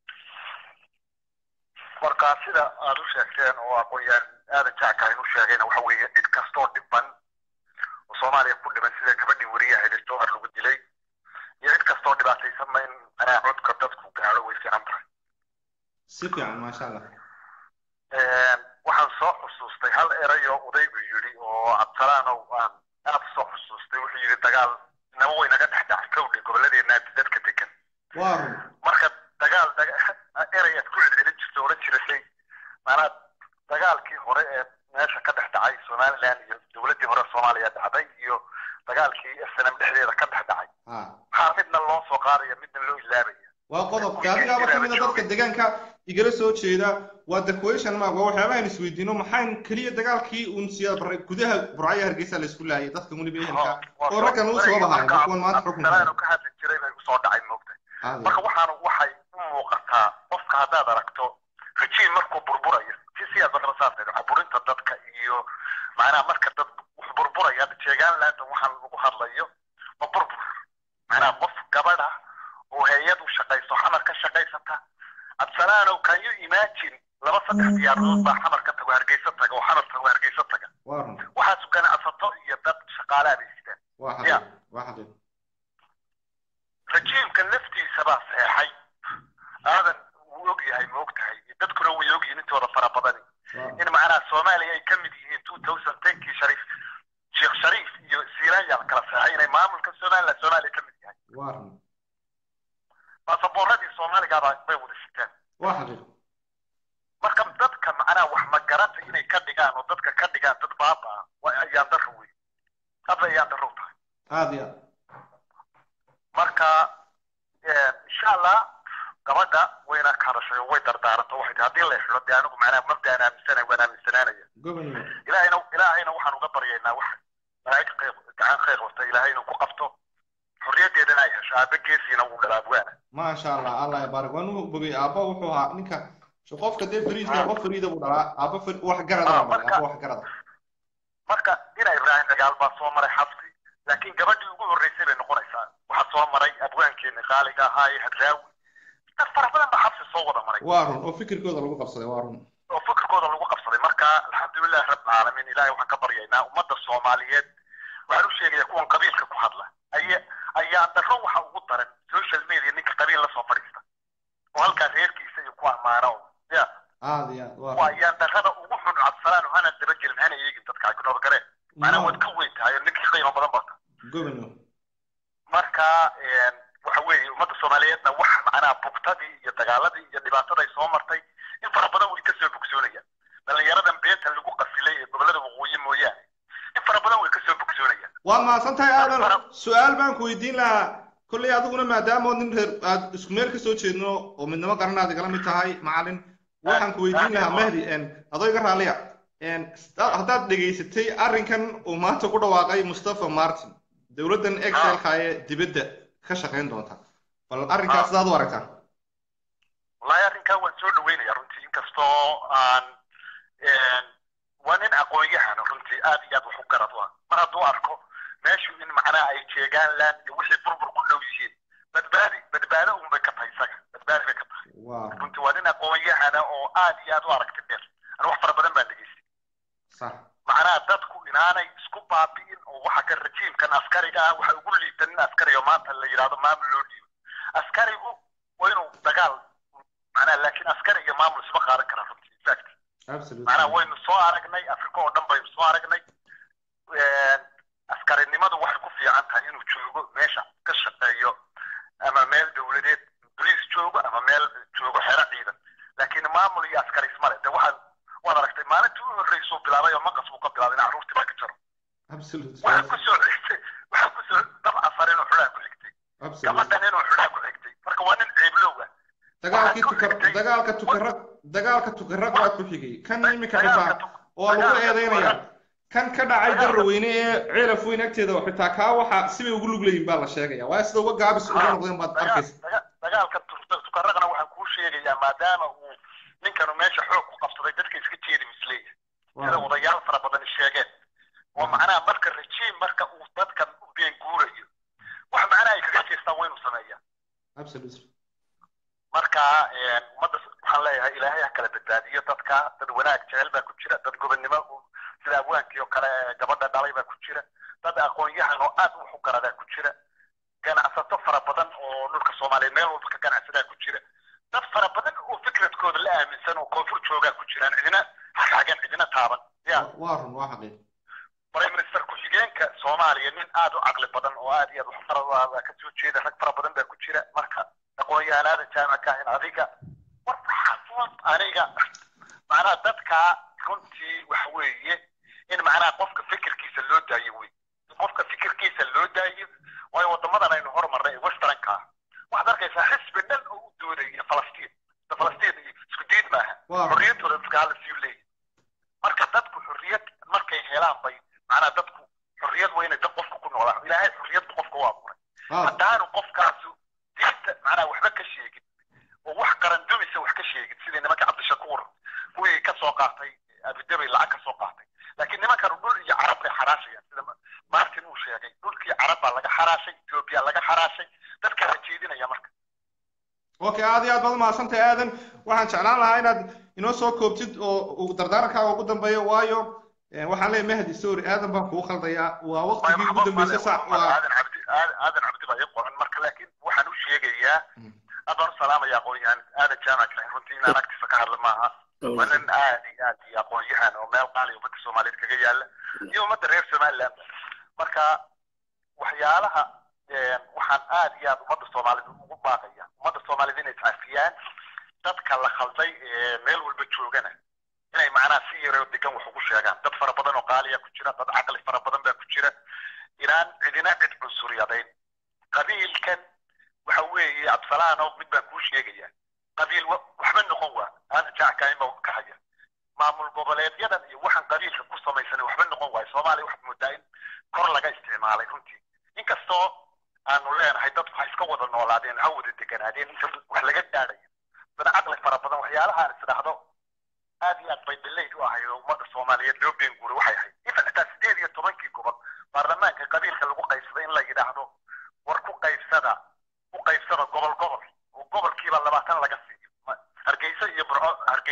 [SPEAKER 5] marka sida aad u sheegteen oo aqoon-yahan aadan jacka inuu sheegayna waxa weeye cid kastoo dhiban Soomaaliya ku dhiman sida gabadhii wariyaha ee Jowhar lagu dilay iyo cid kastoo dhibaataysan ma in anaa codka dadku gaaro way fiican tahay
[SPEAKER 1] si fiican maasha Allah
[SPEAKER 5] waxaan soo xusuustay hal erayo odaygu yidhi oo Cabdisalaan oo aan aad soo xusuustay wuxuu yidhi dagaal naba way naga dhex dhacay kowdii gobolladeena dadka degan marka dagaal erayaad ku celcelin jirto oran jirtay maanaa dagaalkii hore ee meesha ka dhex dhacay Somaliland iyo dowladii hore Soomaaliya dhacday iyo dagaalkii sanam dhexdeeda ka dhex dhacay ha midna loo soo qaadayo midna loo ilaabaya
[SPEAKER 1] waa qodob gaadiga waxa mid dadka deegaanka igala soo jeeda waa the question ma waa waxyaabaha aan isweydiino maxaan kaliya dagaalkii uun siya gudaha Burcaya Hargeysa la isku laayay dadka wali beehanka oo rakan uu soo bahay kuwan maanta xukunka
[SPEAKER 5] ka hadli jiray bay soo dhacay moogtay marka waxaan waxay u muuqataa qofka hadaad aragto rajin markuu burburayo si siyaasad rasaasay caburinta dadka iyo macnaha marka dad wax burburaya jeegaan laanta waxaan lagu hadlayo ma burbur macnaha qof gabadha oo hay'ad u shaqayso xamar ka shaqaysata Cabdisalaan oo can you imagine laba saddex diyaarood baa xamar ka tago Hargeysa tago oo xamar tago Hargeysa taga waxaa sugan asato iyo dad shaqaalaha ay sideen
[SPEAKER 1] واحد واحد
[SPEAKER 5] رجيمك نفتي سبع صحيحي هذا ويوجي هاي موقتها تذكر هو يوجي انت ورا فرا بدني ان معنا سوماليا يكمل هي ألفين وعشرين شريف شيخ شريف سيران يعني كلا صحيحين ما ملك السوماليا السوماليا يكمل هاي
[SPEAKER 1] واحد
[SPEAKER 5] باسبورات السومالي قاعد يبيعوا الستان
[SPEAKER 1] واحد
[SPEAKER 5] marka dadka macna wax ma garata inay ka dhigaan oo dadka ka dhigaan dad baaba waa ayaan darruwi hada ayaan darruta
[SPEAKER 1] hadiya
[SPEAKER 5] marka insha Allah gabadha wayna ka hadashay way dardaaranto waxay hadii la xiro dee anigu macna mabdaana aaminsanay wana aaminsanaya ilaahayna ilaahayna waxaan uga baryaynaa wax ay ka qayb gacan khayr wata ilaahayna ku qabto xorriyadeedana ay hesho aabageesiina uu dhalaabwana
[SPEAKER 1] ma sha Allah Allah yabarak wanu bogay aaba wuxuu ahaa ninka qofka dee fariidka qof fariida uu dhalaa aaba wax garada aaba wax garada
[SPEAKER 5] marka inay raahin dagaal baa soo maray xabsi laakiin gabadhii ugu horeysay bay noqonaysaa waxa waxaa soo maray abwaankeeni qaaliga ahaa ee hadraawi dad fara badan baa xabsi soo wada maray
[SPEAKER 1] waa run oo fikirkooda lagu qabsaday waa run
[SPEAKER 5] oo fikirkooda lagu qabsaday marka alxamdulilah rabbil caalamiin ilaahay waxaan ka baryaynaa ummadda soomaaliyeed waxaan u sheegayaa kuwan qabiilka ku hadla aya ayaa darro waxa ugu daran social media ninka qabiil la soo fadhiista oo halkaa reerkiisa iyo ku ammaano ya
[SPEAKER 1] aad iyo aad
[SPEAKER 5] waa ayaa darrada ugu xun cabsalaan hana daba gelin hana eegin dadka ay ku nool gareen macnaa waad ka weyn tahay ninkii qiimo badan bata
[SPEAKER 1] gobolo
[SPEAKER 5] marka waxa weeye ummadda soomaaliyeedna wax macnaa bugtadii iyo dagaaladii iyo dhibaatadii soo martay in fara badan way ka soo bogsoonayaan dhalinyaradan beenta lagu qasilay ee gobolada waqooyi mooyaane in fara badan way ka soo bogsoonayaan
[SPEAKER 1] waa mahadsantahay aadan su-aal baan ku weydiin lahaa kolley adiguna maadaama nin reer aad isku meel ka soo jeedno oo midnimo qaranaad igala mid tahay macalin waxaan ku weydiin lahaa mahdi adoo iga raaliya haddaad dhegaysatay arrinkan uu maanta ku dhawaaqay mustafa martin dowladdan excelka ee dibadda ka shaqayn doonta bal arrinkaas sidaad u aragtaa
[SPEAKER 5] wallahi arrinkaa waan soo dhaweynaya runtii inkastoo aan waa nin aqoon-yahan runtii aad iyo aad wax u garad waa mar hadduu arko meeshu in macnaha ay jeegaan laan iyo wixii burbur ku dhow yihiin badbaadi badbaado unbay ka tahay isaga badbaadi bay ka tahay runtii waa nin aqoon-yahana oo aad iyo aad u aragti dheer ana wax fara badan baan dhegaystay
[SPEAKER 1] sax
[SPEAKER 5] macnaha dadku inaanay isku baabi'in oo waxa ka rajiimkan askariga ah waxa ugu liita nin askariga maanta la yidhaahdo maamul loo dhiibo askarigu waa inuu dagaal macnaha laakiin askari iyo maamul isma qaadan karaan runtii exact macnaha waynu soo aragnay afrika oo dhan baynu soo aragnay askarinimadu waxay ku fiican tahay inuu joogo meesha ka shaqeeyo ama meel dowladeed boliis joogo ama meel joogo xero ciidan laakiin maamul iyo askari ismale de waxaan waad aragtay maalintii u horreysuu bilaabay oo maqas buu ka bilaabay in carruurtii baa ka jaro waxaa ku soo xigtay waxaa ku soo dab afar inuu xulaa ku xigtay gabadhan inuu xulaa ku xigtay marka waa nin ceeblow ah
[SPEAKER 1] dagaalkii tukar dagaalka tukara dagaalka tukara baa ku xigay kan imika xitaa oo lagu eedeynaya kan ka dhacay darweyne ee ceelaf weyn agteeda oo xitaa kaa waxa sibay ugu lug leeyihin baa la sheegaya waa sida uga gaabis uga noqdeen baad arkaysa
[SPEAKER 5] dagaalka tukaraqna waxaan kuu sheegayaa maadaama uu ninkanu meesha xoog ku qabsaday dadka iska jeedi misleeya sida odayaal fara badan sheegeen oo macnaha marka rajiim marka uu dadkan u been guurayo wax macnaha ay kaga jeestaan waynu sameeyaa marka ummadda waxaan leeyahay ilaahay ha kala badbaadiyo dadka dad wanaag jecel baa ku jira dad gobonnimo sida abwaankii oo kale gabadha dhalay baa ku jira dad aqoon-yahan oo aad wax u garadaa ku jira ganacsato fara badan oo dhulka soomaaliyeed meel walba ka ganacsadaa ku jira dad fara badan oo fikradkooda la aaminsan oo koonfur joogaa ku jiraan cidina xagxagan cidina taaban ya
[SPEAKER 1] waa run waa xaqiiq
[SPEAKER 5] prime minister ku-xigeenka soomaaliya nin aad u caqli badan oo aad iyo aad waxbarada baa ka soo jeeda rag fara badan baa ku jira marka aqoon-yahanaada jaamacka ahin adiga war xasuud aniga macnaha dadka runtii waxa weeye in macnaha qofka fikirkiisa loo daayo wey qofka fikirkiisa loo daayo waayo waddamadan aynu hormarnay westernka waxaad arkaysaa xisbi dhan oo u doodaya falastiin falastiin isku diid maaha xorriyaddooda dadka hala siyu leeyahy marka dadku xorriyad markay helaan bay macnaha dadku xorriyad waa inay dad qofka ku noolaa ilaahay xorriyaddu qofka u abuuray haddaanu qofkaasu diinta macnaha waxba ka sheegin oo wax qaran dumisa wax ka sheegin sidii nimanka cabdishakuur kuwii ka soo qaatay abidabay lacag ka soo qaatay laakiin nimankan dhul iyo carab bay xaraashayaan sida martin uu sheegay dhulkii carab baa laga xaraashay etoobiya laga xaraashay dadka la jeedinaya marka
[SPEAKER 1] okay aad iyo aad baad mahadsantahay aadan waxaan jeclaan lahaa inaad inoo soo koobtid oo dardaarankaa ugu dambeeyo waayo waxaan leeyahay mahdi sorry aadan baan kugu khaldayaa waa waqtigii ugu dambeysay sac waa
[SPEAKER 5] aadan cabdi aadan cabdi baa ii qoran marka laakiin waxaan u sheegayaa aad baan u salaamaya aqoon-yahan aadan jaamacka runtii inaan agtiisa ka hadla maaha waa nin aad iyo aad iyo aqoon-yahan oo meel qaali ummadda soomaaliyeed kaga yaala iyo ummadda reer somaliland marka waxyaalaha waxaan aad iyo aad ummadda soomaaliyed ugu baaqaya ummadda soomaaliyed inay iscafiyaan dadka la khalday ee meel walba joogana inay macnaha si yaroo degan wax ugu sheegaan dad fara badan oo qaaliya ku jira dad caqli fara badan baa ku jira inaan cidina cid cunsuriyadayn qabiilkan waxa weeye cabdisalaanow mid baan kuu sheegaya qabiil waxba noqon waa aada jackayn baa ka haya maamul goboleedyadan iyo waxaan qabiilka ku samaysanay waxba noqon waayo soomaaliya waxaad moodaa in kor laga isticmaalay runtii inkastoo aanu leenahay dadku ha iska wada noolaadeen ha wada deganaadeen inta wax laga gaadhayo dad caqli fara badan waxyaalaha aan isdhahdo aad iyo aad bay dalayd u ahayd oo ummadda soomaaliyeed loo been guuray waxay ahayd ifa xitaa sideed iyo tobankii gobol baarlamaanka qabiilka lagu qaybsaday in la yidhaahdo war ku qaybsada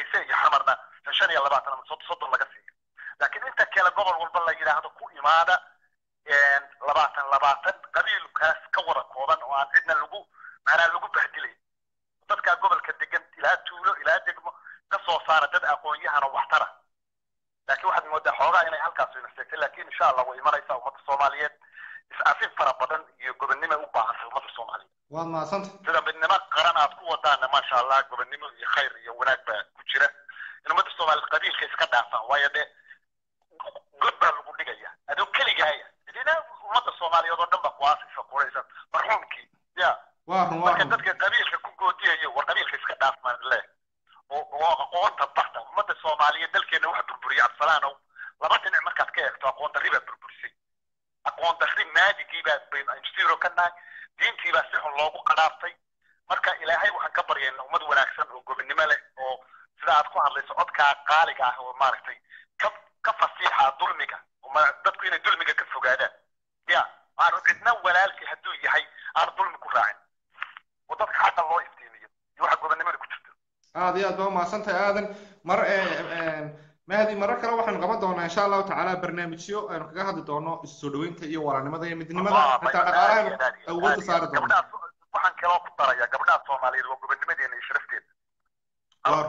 [SPEAKER 5] hargeysa iyo xamarna shan iyo labaatan ama soddon laga siiyo laakiin inta kale gobol walba la yidhaahdo ku imaada labaatan labaatan qabiilkaas ka wada kooban oo aan cidna lagu macnaa lagu bahdilay dadka gobolka degan ilaa tuulo ilaa degmo ka soo saara dad aqoon-yahan oo waxtara laakiin waxaad moodaa xoogaa inay halkaas ina seegtay laakiin insha allah way imanaysaa ummadda soomaaliyeed is-afin fara badan iyo gobonnimo u baahantay ummadda soomaaliyeed
[SPEAKER 1] waad mahadsanta
[SPEAKER 5] sida midnimo qaran aad ku wadaana maasha allah gobonnimo iyo khayr iyo wanaag baa ku jira in ummadda soomaaliyeed qabiilka iska dhaafaan waayo dee god baa lagu dhigaya adoo keligaaya idina ummadda soomaaliyeed oo dhan baa ku aasaysa quraysan marxuumkii ya marka dadka qabiilka ku goodiyayo war qabiilka iska dhaafmaan leh oo aqoonta barta ummadda soomaaliyeed dalkeena waxa burburiya absalaanow laba dhinac markaad ka eegto aqoon darri baa burburisay aqoon darri maadigii baa baynu injiro ka nahay diintii baa si xun loogu qadhaabtay marka ilaahay waxaan ka baryaynaa ummad wanaagsan oo gobonnimo leh oo sida aad ku hadlayso codkaa qaaliga ah oo maaragtay ka ka fasiixa dulmiga dadku inay dulmiga ka fogaadaan ya aanu cidna walaalkii hadduu yahay aanu dulmi ku raacin oo dadka xaqa loo iftiimiyo iyo waxa gobonnimada ku jirta
[SPEAKER 1] aad iyo aad baa umahadsantahay aadan mar mahdi marar kale waxaanu qaban doonaa insha allahu tacaala barnaamijyo aynu kaga hadli doono isu soo dhaweynta iyo walaalnimada iyo midnimada xitaa dhaqaalahaynu awoodda saari doono
[SPEAKER 5] waxaan kaloo ku darayaa gabdhaha soomaaliyeed waa gobonnimadeena iyo sharafteeda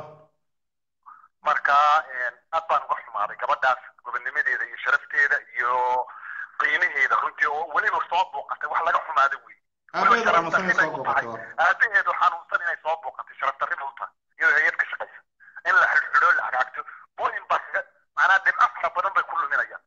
[SPEAKER 5] marka aad baan uga xumaaday gabadhaas gobonnimadeeda iyo sharafteeda iyo qiimaheeda runtii oo weliba soo booqatay wax laga xumaaday wey
[SPEAKER 1] aabaheedu xanuunsan inay soo booqatay
[SPEAKER 5] aabaheedu xanuunsan inay soo booqatay sharaf darrima u tahay iyadoo hay-ad ka shaqaysa in la xidhxidho la hagaagto booyin baa kaga macnaa dhibco fara badan bay ku luminayaan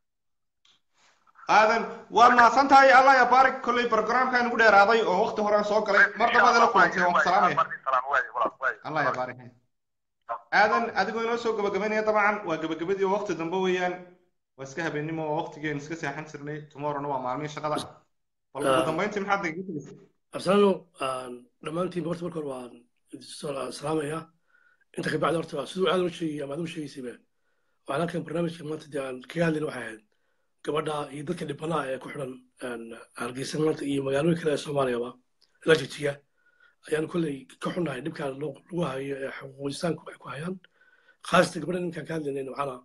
[SPEAKER 1] aadan waad mahadsan tahay allah ya baarik kolley barogramkaan ugu dheeraaday oo waqti horaan soo galay mar dambaad ila kulantay waan ku salaamaya allah ya baarik aadan adigoo inoo soo gabagabaynaya dabcan waa gabagabadii oo waqti dambe weeyaan waa iska habeennimo oo waqtigeenu iska seexan jirnay tomorrowna waa maalmihii shaqada bal ugu dambayntii maxaad naga tegeysa
[SPEAKER 3] absalaano dhammaantiin horta marka hore waan salaamayaa inta ka bacdi horta siduu aadan u sheegay ama aad u sheegaysayba waxaan halkan barnaamijka maanta dee aan kaga hadlayna waxay ahayd gabadha iyo dadka dhibanaha ee ku xidhan hargeysa maanta iyo magaalooyin kale ee soomaaliyaba la jijiya ayaan kolley ka xunnahay dhibkaan lagu hayo ee xuquuqistaanku ay ku hayaan khaasatan gabadha ninkaan ka hadlaynayna macana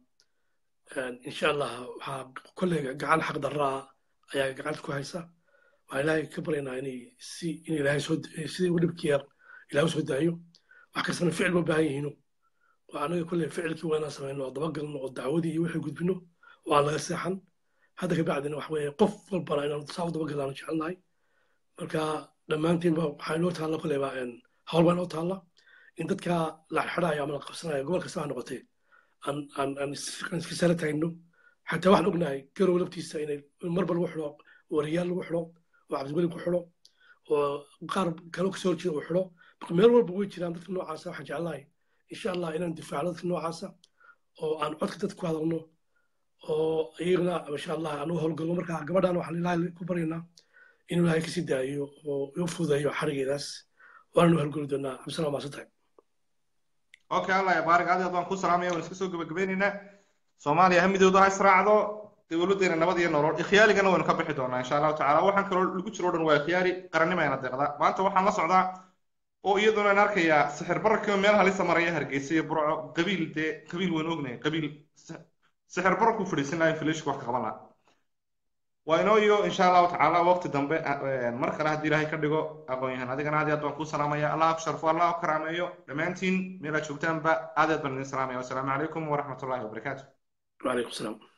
[SPEAKER 3] insha allah waxaa kolley gacan xaq darraa ayaa gacanta ku haysa waxaan ilaahay ka baryaynaa inay si in ilaahay soo sidii ugu dhibki yar ilaahay soo daayo wax kastana ficil ma baahan yihiino waa anaga kolley ficilkii waa inaan samayno oo dabagalno oo dacwadii iyo wixii gudbino oo aan laga seexan hadda ka bacdina wax weeye qof walbana inaan saa u dabagalaano jecelnahay marka dhammaantiinba waxaa inoo taalla kolleyba hawl baa inoo taalla in dadka la xidhaayo ama la qabsanayo gobol kasta ha noqotee aan aan aan iska sara taagno xataa waxaan ognahay garow laftiisa inay marba lagu xidho wariyaal lagu xidho oo cabdiweli ku xidho oo qaar kale kasoo horjeeda uu xidho marka meel walba way jiraan dadka noocaasa waxaan jecelnahay insha allah inaan difaacno dadka noocaasa oo aan codka dadka ku hadalno oo iyagana insha allah aan u howlgalno marka gabadhan waxaan ilaahay ku baryaynaa inuu ilaahay kasii daayo oo u fududeeyo xarigeedaas waananu howlgeli doonaa cabdisalaam maasan tahay
[SPEAKER 1] okay allah ya baarik aad baan ku salaamaya waan iska soo gabagabaynaynaa soomaaliya hamidooda ha israacdo dowladdeena nabad iyo nolol ikhyaaligana waynu ka bixi doonaa insha allahu tacaala waxaan kaloo lagu jiro o dhan waa ikhyaari qarannimayna deeqda maanta waxaan la socdaa oo iyaduna aan arkayaa sixir bararkii meel halisa maraya hargeysa iyo burco qabiil dee qabiil waynu ognahay qabiil sixir bararku fadhiisan lahaa inflation wax ka qaban lahaa waa inoo iyo insha allahu tacaala waqti dambe mar kale haddii ilaahay ka dhigo aqoon-yahan adigana aad iyo aad baan kuu salaamaya allah ku sharfo allah ku karaameeyo dhammaantiin meelaad joogtaanba aad iyo aad baan idin salaamaya wasalaamu calaykum waraxmatullahi wabarakaatu
[SPEAKER 3] وعليكم السلام